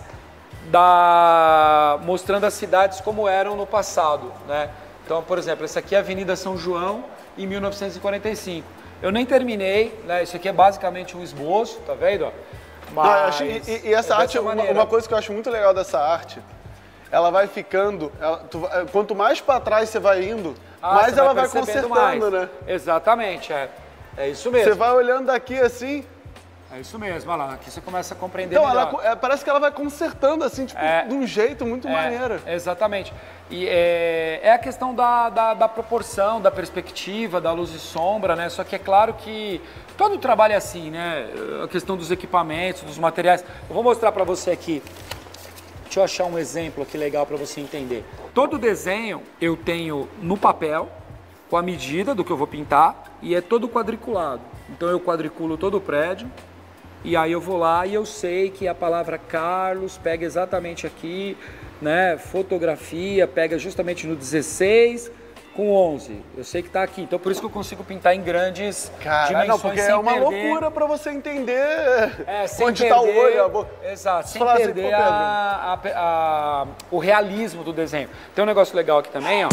[SPEAKER 1] da... mostrando as cidades como eram no passado, né? Então, por exemplo, essa aqui é a Avenida São João, em mil novecentos e quarenta e cinco. Eu nem terminei, né? Isso aqui é basicamente um esboço, tá vendo? Mas
[SPEAKER 2] Não, eu acho, e, e essa
[SPEAKER 1] é
[SPEAKER 2] arte, uma, uma coisa que eu acho muito legal dessa arte, ela vai ficando, ela, tu, quanto mais para trás você vai indo,
[SPEAKER 1] ah,
[SPEAKER 2] mais ela
[SPEAKER 1] vai
[SPEAKER 2] vai consertando,
[SPEAKER 1] mais.
[SPEAKER 2] né?
[SPEAKER 1] Exatamente, é. É isso mesmo.
[SPEAKER 2] Você vai olhando daqui assim...
[SPEAKER 1] É isso mesmo, olha lá, aqui você começa a compreender
[SPEAKER 2] então,
[SPEAKER 1] melhor.
[SPEAKER 2] Ela, é, parece que ela vai consertando assim, tipo,
[SPEAKER 1] é,
[SPEAKER 2] de um jeito muito
[SPEAKER 1] é,
[SPEAKER 2] maneiro.
[SPEAKER 1] Exatamente. E é, é a questão da, da, da proporção, da perspectiva, da luz e sombra, né? Só que é claro que todo trabalho é assim, né? A questão dos equipamentos, dos materiais. Eu vou mostrar para você aqui. Deixa eu achar um exemplo aqui legal para você entender. Todo desenho eu tenho no papel, com a medida do que eu vou pintar, e é todo quadriculado. Então eu quadriculo todo o prédio. E aí eu vou lá e eu sei que a palavra Carlos pega exatamente aqui, né? Fotografia pega justamente no dezesseis com onze. Eu sei que tá aqui. Então por isso que eu consigo pintar em grandes
[SPEAKER 2] Cara,
[SPEAKER 1] dimensões.
[SPEAKER 2] Não, porque
[SPEAKER 1] sem
[SPEAKER 2] é uma
[SPEAKER 1] perder...
[SPEAKER 2] loucura para você entender
[SPEAKER 1] é, sem
[SPEAKER 2] onde
[SPEAKER 1] perder...
[SPEAKER 2] tá o olho. A boca.
[SPEAKER 1] Exato, sem
[SPEAKER 2] Fala
[SPEAKER 1] perder
[SPEAKER 2] assim,
[SPEAKER 1] a, a, a, o realismo do desenho. Tem um negócio legal aqui também, ó.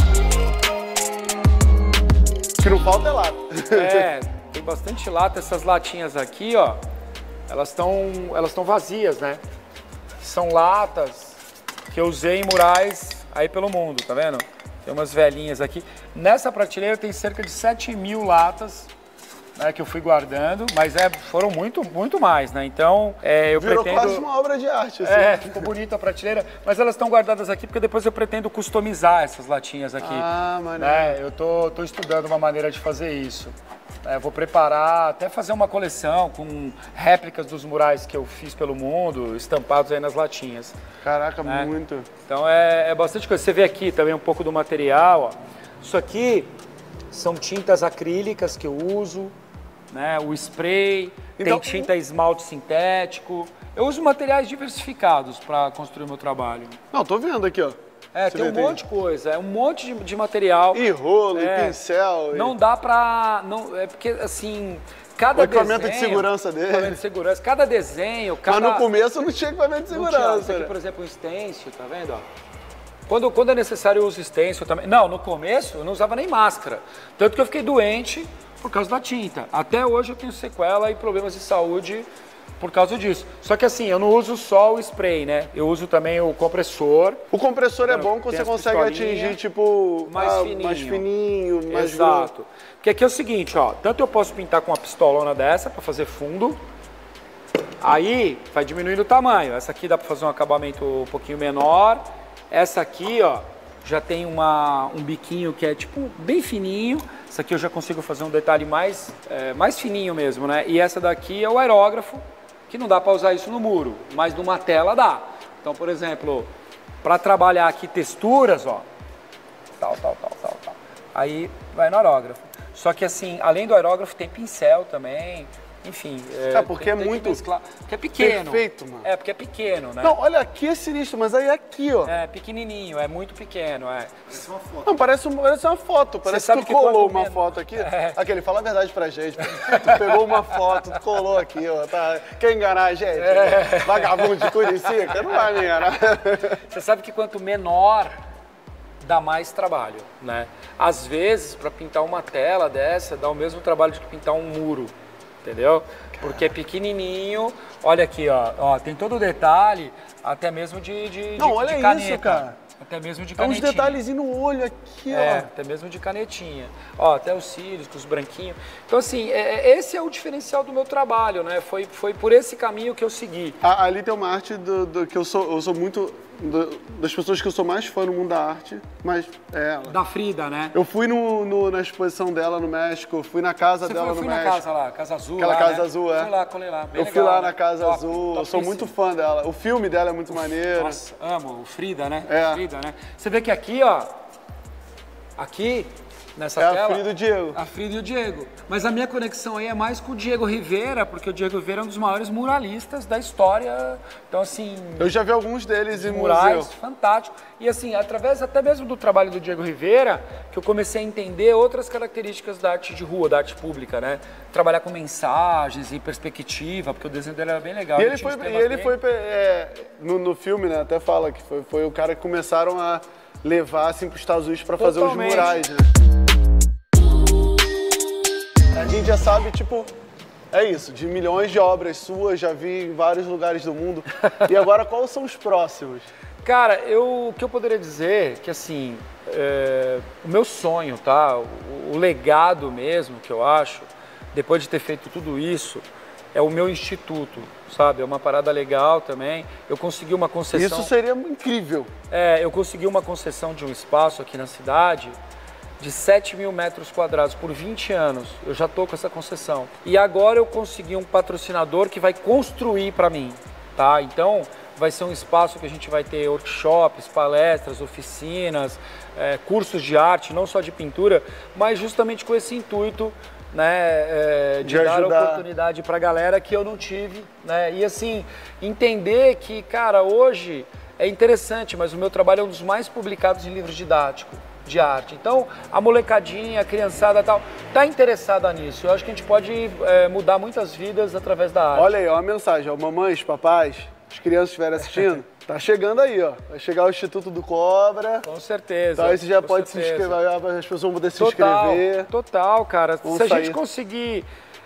[SPEAKER 2] Que não falta é lata.
[SPEAKER 1] É, tem bastante lata. Essas latinhas aqui, ó. Elas estão elas estão vazias, né? São latas que eu usei em murais aí pelo mundo, tá vendo? Tem umas velhinhas aqui. Nessa prateleira tem cerca de sete mil latas, né, que eu fui guardando, mas é, foram muito, muito mais, né? Então, é, eu
[SPEAKER 2] Virou
[SPEAKER 1] pretendo...
[SPEAKER 2] quase uma obra de arte, assim.
[SPEAKER 1] É, ficou bonita a prateleira, mas elas estão guardadas aqui porque depois eu pretendo customizar essas latinhas aqui.
[SPEAKER 2] Ah, maneiro.
[SPEAKER 1] Né? Eu tô, tô estudando uma maneira de fazer isso. É, vou preparar, até fazer uma coleção com réplicas dos murais que eu fiz pelo mundo, estampados aí nas latinhas.
[SPEAKER 2] Caraca,
[SPEAKER 1] né?
[SPEAKER 2] muito.
[SPEAKER 1] Então é, é bastante coisa. Você vê aqui também um pouco do material, ó. Isso aqui são tintas acrílicas que eu uso, né? O spray,
[SPEAKER 2] então,
[SPEAKER 1] tem tinta esmalte sintético. Eu uso materiais diversificados para construir o meu trabalho.
[SPEAKER 2] Não, tô vendo aqui, ó.
[SPEAKER 1] É,
[SPEAKER 2] Você
[SPEAKER 1] tem um
[SPEAKER 2] vê,
[SPEAKER 1] monte de coisa, é um monte de, de material.
[SPEAKER 2] E rolo,
[SPEAKER 1] é,
[SPEAKER 2] e pincel.
[SPEAKER 1] Não
[SPEAKER 2] e...
[SPEAKER 1] dá pra... Não, é porque, assim, cada
[SPEAKER 2] o equipamento
[SPEAKER 1] desenho...
[SPEAKER 2] de segurança dele.
[SPEAKER 1] Equipamento de segurança. Cada desenho, cada...
[SPEAKER 2] Mas no começo não tinha equipamento de
[SPEAKER 1] não
[SPEAKER 2] segurança.
[SPEAKER 1] tinha. Aqui,
[SPEAKER 2] né?
[SPEAKER 1] por exemplo, um stencil, tá vendo? Ó. Quando, quando é necessário eu uso stencil também. Não, no começo eu não usava nem máscara. Tanto que eu fiquei doente por causa da tinta. Até hoje eu tenho sequela e problemas de saúde por causa disso. Só que assim, eu não uso só o spray, né? Eu uso também o compressor.
[SPEAKER 2] O compressor é bom que
[SPEAKER 1] Tem
[SPEAKER 2] você
[SPEAKER 1] as
[SPEAKER 2] consegue atingir, tipo,
[SPEAKER 1] mais
[SPEAKER 2] ah,
[SPEAKER 1] fininho.
[SPEAKER 2] mais fininho, mais
[SPEAKER 1] Exato.
[SPEAKER 2] grosso.
[SPEAKER 1] Porque aqui é o seguinte, ó. Tanto eu posso pintar com uma pistolona dessa para fazer fundo. Aí vai diminuindo o tamanho. Essa aqui dá para fazer um acabamento um pouquinho menor. Essa aqui, ó, já tem uma, um biquinho que é tipo bem fininho. Essa aqui eu já consigo fazer um detalhe mais, é, mais fininho mesmo, né? E essa daqui é o aerógrafo, que não dá para usar isso no muro, mas numa tela dá. Então, por exemplo, para trabalhar aqui texturas, ó, tal, tal, tal, tal, tal. Aí vai no aerógrafo. Só que assim, além do aerógrafo tem pincel também. Enfim,
[SPEAKER 2] é, é porque
[SPEAKER 1] tem,
[SPEAKER 2] é muito
[SPEAKER 1] porque é pequeno.
[SPEAKER 2] Perfeito, mano.
[SPEAKER 1] É, porque é pequeno, né?
[SPEAKER 2] Não, olha, aqui é sinistro, mas aí é aqui, ó.
[SPEAKER 1] É, pequenininho, é muito pequeno, é.
[SPEAKER 2] Parece uma foto. Não, parece, um, parece uma foto. Parece que tu colou uma menos... foto aqui. É. Aquele, fala a verdade pra gente. Tu pegou uma foto, tu colou aqui, ó. Tá. Quer enganar a gente? É. Vagabundo de Curicica? Não vai me enganar.
[SPEAKER 1] Você sabe que quanto menor, dá mais trabalho, né? Às vezes, pra pintar uma tela dessa, dá o mesmo trabalho de que pintar um muro. Entendeu? Porque é pequenininho, olha aqui, ó, ó, tem todo o detalhe, até mesmo de, de,
[SPEAKER 2] Não,
[SPEAKER 1] de,
[SPEAKER 2] olha
[SPEAKER 1] de caneta.
[SPEAKER 2] Isso, cara.
[SPEAKER 1] Até mesmo de
[SPEAKER 2] canetinha. É uns detalhezinhos no olho aqui,
[SPEAKER 1] é,
[SPEAKER 2] ó.
[SPEAKER 1] É, até mesmo de canetinha. Ó, até os cílios, com os branquinhos. Então, assim, é, esse é o diferencial do meu trabalho, né? Foi, foi por esse caminho que eu segui.
[SPEAKER 2] A, ali tem uma arte do, do, que eu sou, eu sou muito... Do, das pessoas que eu sou mais fã no mundo da arte, mas é ela.
[SPEAKER 1] Da Frida, né?
[SPEAKER 2] Eu fui no, no, na exposição dela no México, fui na casa
[SPEAKER 1] Você
[SPEAKER 2] dela
[SPEAKER 1] foi, eu
[SPEAKER 2] no
[SPEAKER 1] fui
[SPEAKER 2] México.
[SPEAKER 1] na casa lá, Casa Azul.
[SPEAKER 2] Aquela
[SPEAKER 1] lá,
[SPEAKER 2] Casa
[SPEAKER 1] né?
[SPEAKER 2] Azul, é.
[SPEAKER 1] Fui lá, colei lá. Bem
[SPEAKER 2] eu
[SPEAKER 1] legal,
[SPEAKER 2] fui lá
[SPEAKER 1] né?
[SPEAKER 2] na Casa
[SPEAKER 1] Top,
[SPEAKER 2] Azul, eu sou muito
[SPEAKER 1] topíssimo.
[SPEAKER 2] fã dela. O filme dela é muito maneiro.
[SPEAKER 1] Nossa, amo. O Frida, né?
[SPEAKER 2] É.
[SPEAKER 1] Frida, né? Você vê que aqui, ó, aqui, nessa
[SPEAKER 2] é
[SPEAKER 1] tela...
[SPEAKER 2] É a Frida e o Diego.
[SPEAKER 1] A Frida e o Diego. Mas a minha conexão aí é mais com o Diego Rivera, porque o Diego Rivera é um dos maiores muralistas da história. Então, assim...
[SPEAKER 2] Eu já vi alguns deles em
[SPEAKER 1] murais,
[SPEAKER 2] museu.
[SPEAKER 1] fantástico. E assim, através até mesmo do trabalho do Diego Rivera, que eu comecei a entender outras características da arte de rua, da arte pública, né? Trabalhar com mensagens e perspectiva, porque o desenho dele era bem legal.
[SPEAKER 2] E ele foi, e ele foi é, no, no filme, né? Até fala que foi, foi o cara que começaram a levar assim para os Estados Unidos para fazer os murais, né? A gente já sabe, tipo, é isso, de milhões de obras suas, já vi em vários lugares do mundo. E agora, quais são os próximos?
[SPEAKER 1] Cara, eu, o que eu poderia dizer que, assim, é, o meu sonho, tá? O, o legado mesmo que eu acho, depois de ter feito tudo isso, é o meu instituto, sabe? É uma parada legal também. Eu consegui uma concessão...
[SPEAKER 2] Isso seria incrível.
[SPEAKER 1] É, eu consegui uma concessão de um espaço aqui na cidade de sete mil metros quadrados por vinte anos. Eu já tô com essa concessão. E agora eu consegui um patrocinador que vai construir para mim, tá? Então, vai ser um espaço que a gente vai ter workshops, palestras, oficinas, é, cursos de arte, não só de pintura, mas justamente com esse intuito, né, é, de, de dar oportunidade para a galera que eu não tive, né? E assim, entender que, cara, hoje é interessante, mas o meu trabalho é um dos mais publicados em livros didáticos de arte. Então, a molecadinha, a criançada e tal, tá interessada nisso. Eu acho que a gente pode é, mudar muitas vidas através da arte.
[SPEAKER 2] Olha aí, ó, a mensagem, ó, mamães, papais, as crianças estiverem assistindo, tá chegando aí, ó. Vai chegar o Instituto do Cobra.
[SPEAKER 1] Com certeza.
[SPEAKER 2] Então aí você já pode
[SPEAKER 1] certeza.
[SPEAKER 2] se inscrever, as pessoas vão poder se
[SPEAKER 1] total,
[SPEAKER 2] inscrever.
[SPEAKER 1] Total, cara.
[SPEAKER 2] Vamos
[SPEAKER 1] se a
[SPEAKER 2] sair.
[SPEAKER 1] gente conseguir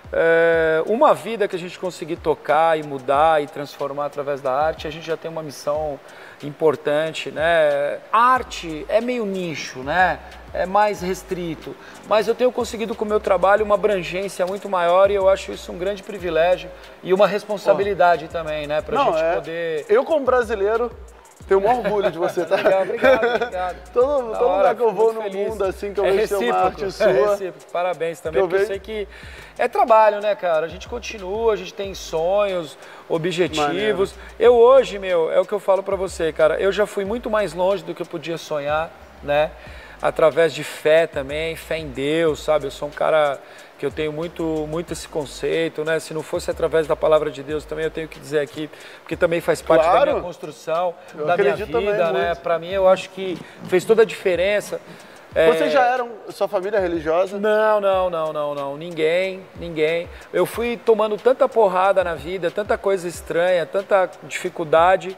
[SPEAKER 1] é, uma vida que a gente conseguir tocar e mudar e transformar através da arte, a gente já tem uma missão importante, né? Arte é meio nicho, né? É mais restrito, mas eu tenho conseguido com o meu trabalho uma abrangência muito maior e eu acho isso um grande privilégio e uma responsabilidade oh. também, né? Pra
[SPEAKER 2] Não,
[SPEAKER 1] gente
[SPEAKER 2] é...
[SPEAKER 1] poder...
[SPEAKER 2] Eu, como brasileiro, tenho o maior orgulho de você, tá?
[SPEAKER 1] Legal, obrigado, obrigado.
[SPEAKER 2] todo todo
[SPEAKER 1] hora,
[SPEAKER 2] lugar que eu vou no
[SPEAKER 1] feliz.
[SPEAKER 2] mundo, assim, que eu
[SPEAKER 1] é
[SPEAKER 2] vejo uma arte sua...
[SPEAKER 1] É recíproco, parabéns também,
[SPEAKER 2] eu
[SPEAKER 1] porque
[SPEAKER 2] vejo...
[SPEAKER 1] eu sei que é trabalho, né, cara? A gente continua, a gente tem sonhos, objetivos. Maneiro. Eu hoje, meu, é o que eu falo pra você, cara, eu já fui muito mais longe do que eu podia sonhar, né? Através de fé também, fé em Deus, sabe? Eu sou um cara que eu tenho muito, muito esse conceito, né? Se não fosse através da palavra de Deus também, eu tenho que dizer aqui, porque também faz parte claro. da minha construção, eu da minha vida, né? Para mim, eu acho que fez toda a diferença.
[SPEAKER 2] Vocês é... já eram, sua família religiosa?
[SPEAKER 1] Não, não, não, não, não. Ninguém, ninguém. Eu fui tomando tanta porrada na vida, tanta coisa estranha, tanta dificuldade,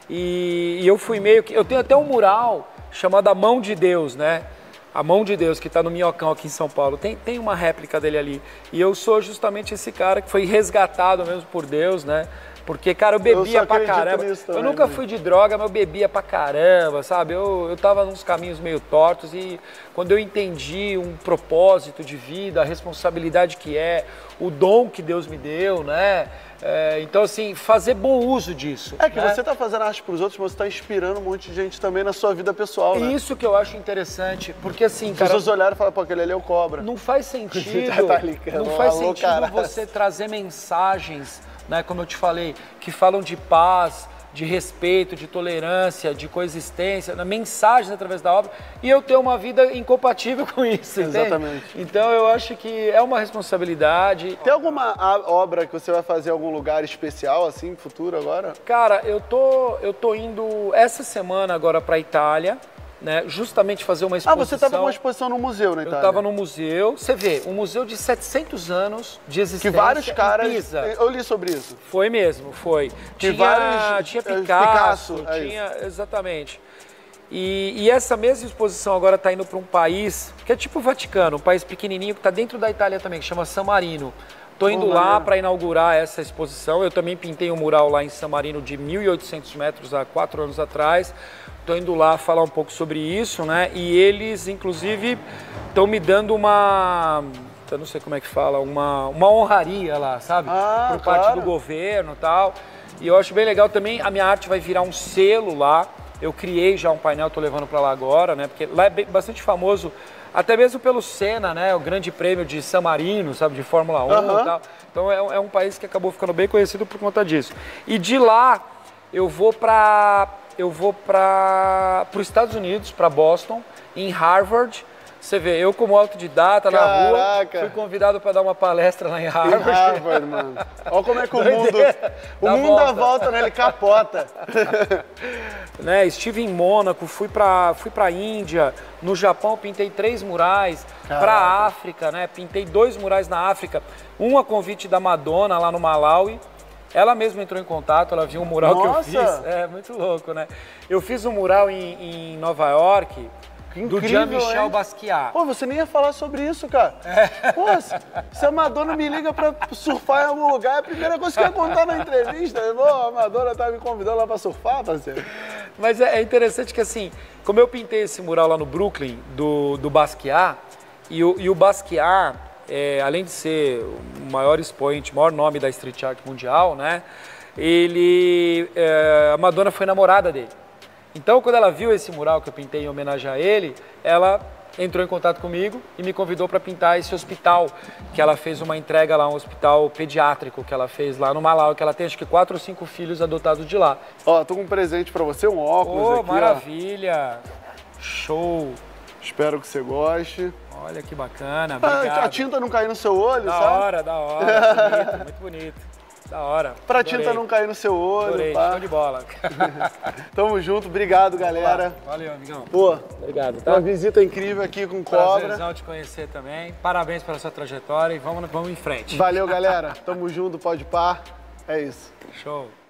[SPEAKER 1] e, e eu fui meio que... Eu tenho até um mural chamado A Mão de Deus, né? A Mão de Deus, que está no Minhocão aqui em São Paulo. Tem, tem uma réplica dele ali. E eu sou justamente esse cara que foi resgatado mesmo por Deus, né? Porque, cara, eu bebia eu pra caramba. Também, eu nunca fui de droga, mas eu bebia pra caramba, sabe? Eu, eu tava nos caminhos meio tortos e quando eu entendi um propósito de vida, a responsabilidade que é, o dom que Deus me deu, né? É, então, assim, fazer bom uso disso.
[SPEAKER 2] É que
[SPEAKER 1] né?
[SPEAKER 2] você tá fazendo arte pros outros, mas você tá inspirando um monte de gente também na sua vida pessoal, né?
[SPEAKER 1] Isso que eu acho interessante, porque assim,
[SPEAKER 2] As
[SPEAKER 1] cara...
[SPEAKER 2] pessoas olharam e falaram, pô, aquele ali é o Cobra.
[SPEAKER 1] Não faz sentido,
[SPEAKER 2] Tá ligando,
[SPEAKER 1] não faz
[SPEAKER 2] alô,
[SPEAKER 1] sentido
[SPEAKER 2] cara.
[SPEAKER 1] você trazer mensagens, né, como eu te falei, que falam de paz, de respeito, de tolerância, de coexistência, né, mensagens através da obra, e eu ter uma vida incompatível com isso, entende?
[SPEAKER 2] Exatamente.
[SPEAKER 1] Então eu acho que é uma responsabilidade.
[SPEAKER 2] Tem alguma a- obra que você vai fazer em algum lugar especial, assim, no futuro agora?
[SPEAKER 1] Cara, eu tô, eu tô indo essa semana agora para Itália, né, justamente fazer uma
[SPEAKER 2] Ah,
[SPEAKER 1] exposição.
[SPEAKER 2] você estava com uma exposição no museu na
[SPEAKER 1] Eu
[SPEAKER 2] Itália.
[SPEAKER 1] estava no museu, você vê, um museu de setecentos anos de existência.
[SPEAKER 2] Que vários
[SPEAKER 1] em
[SPEAKER 2] caras...
[SPEAKER 1] Pisa.
[SPEAKER 2] Eu li sobre isso.
[SPEAKER 1] Foi mesmo, foi.
[SPEAKER 2] Que
[SPEAKER 1] tinha,
[SPEAKER 2] vários-
[SPEAKER 1] tinha
[SPEAKER 2] é,
[SPEAKER 1] Picasso,
[SPEAKER 2] Picasso, é
[SPEAKER 1] tinha, exatamente. E, e essa mesma exposição agora está indo para um país que é tipo o Vaticano, um país pequenininho que está dentro da Itália também, que chama San Marino. Estou indo
[SPEAKER 2] Pô,
[SPEAKER 1] lá
[SPEAKER 2] maneiro.
[SPEAKER 1] para inaugurar essa exposição. Eu também pintei um mural lá em San Marino de mil e oitocentos metros há quatro anos atrás. Estou indo lá falar um pouco sobre isso, né? E eles, inclusive, estão me dando uma, eu não sei como é que fala, uma, uma honraria lá, sabe?
[SPEAKER 2] Ah,
[SPEAKER 1] Por parte
[SPEAKER 2] claro.
[SPEAKER 1] do governo e tal. E eu acho bem legal também, a minha arte vai virar um selo lá. Eu criei já um painel, estou levando para lá agora, né? Porque lá é bem- bastante famoso, até mesmo pelo Senna, né? O grande prêmio de San Marino, sabe? De Fórmula um
[SPEAKER 2] Aham.
[SPEAKER 1] e tal. Então é, um- é um país que acabou ficando bem conhecido por conta disso. E de lá eu vou para eu vou para os Estados Unidos, para Boston, em Harvard. Você vê, eu como autodidata na rua,
[SPEAKER 2] Caraca.
[SPEAKER 1] fui convidado para dar uma palestra lá em
[SPEAKER 2] Em
[SPEAKER 1] Harvard.
[SPEAKER 2] Harvard, mano. Olha como é que o mundo...
[SPEAKER 1] Doideira.
[SPEAKER 2] O
[SPEAKER 1] Dá
[SPEAKER 2] mundo dá
[SPEAKER 1] volta.
[SPEAKER 2] volta, né? Ele capota.
[SPEAKER 1] Né, estive em Mônaco, fui para fui para Índia, no Japão pintei três murais, para a África, né, pintei dois murais na África, um a convite da Madonna lá no Malawi. Ela mesma entrou em contato, ela viu um mural
[SPEAKER 2] Nossa!
[SPEAKER 1] que eu fiz. É muito louco, né? Eu fiz um mural em, em Nova York
[SPEAKER 2] Que
[SPEAKER 1] do
[SPEAKER 2] incrível,
[SPEAKER 1] Jean-Michel
[SPEAKER 2] hein?
[SPEAKER 1] Basquiat.
[SPEAKER 2] Pô, você nem ia falar sobre isso, cara. Pô, se- se a Madonna me liga pra surfar em algum lugar, é a primeira coisa que eu ia contar na entrevista. Pô, a Madonna tá me convidando lá pra surfar, parceiro.
[SPEAKER 1] Mas é, é interessante que assim, como eu pintei esse mural lá no Brooklyn, do, do Basquiat, e o, e o Basquiat, é, além de ser o maior expoente, o maior nome da street art mundial, né? Ele, é, a Madonna foi namorada dele. Então, quando ela viu esse mural que eu pintei em homenagem a ele, ela entrou em contato comigo e me convidou para pintar esse hospital, que ela fez uma entrega lá, um hospital pediátrico que ela fez lá no Malawi, que ela tem acho que quatro ou cinco filhos adotados de lá.
[SPEAKER 2] Ó, tô com um presente pra você, um óculos
[SPEAKER 1] Ô,
[SPEAKER 2] aqui,
[SPEAKER 1] maravilha! Show!
[SPEAKER 2] ó. Espero que você goste.
[SPEAKER 1] Olha que bacana,
[SPEAKER 2] Ah,
[SPEAKER 1] obrigado.
[SPEAKER 2] a tinta não cair no seu olho,
[SPEAKER 1] Da
[SPEAKER 2] sabe?
[SPEAKER 1] hora, da hora, bonito, muito bonito. Da hora.
[SPEAKER 2] Pra
[SPEAKER 1] Adorei.
[SPEAKER 2] tinta não cair no seu olho,
[SPEAKER 1] Adorei,
[SPEAKER 2] pá.
[SPEAKER 1] show de bola.
[SPEAKER 2] Tamo junto, obrigado, galera.
[SPEAKER 1] Valeu, amigão.
[SPEAKER 2] Pô,
[SPEAKER 1] Obrigado,
[SPEAKER 2] uma
[SPEAKER 1] tá?
[SPEAKER 2] visita incrível aqui com Cobra.
[SPEAKER 1] Prazerzão te conhecer também. Parabéns pela sua trajetória e vamos, vamos em frente.
[SPEAKER 2] Valeu, galera. Tamo junto, pode par. É isso.
[SPEAKER 1] Show.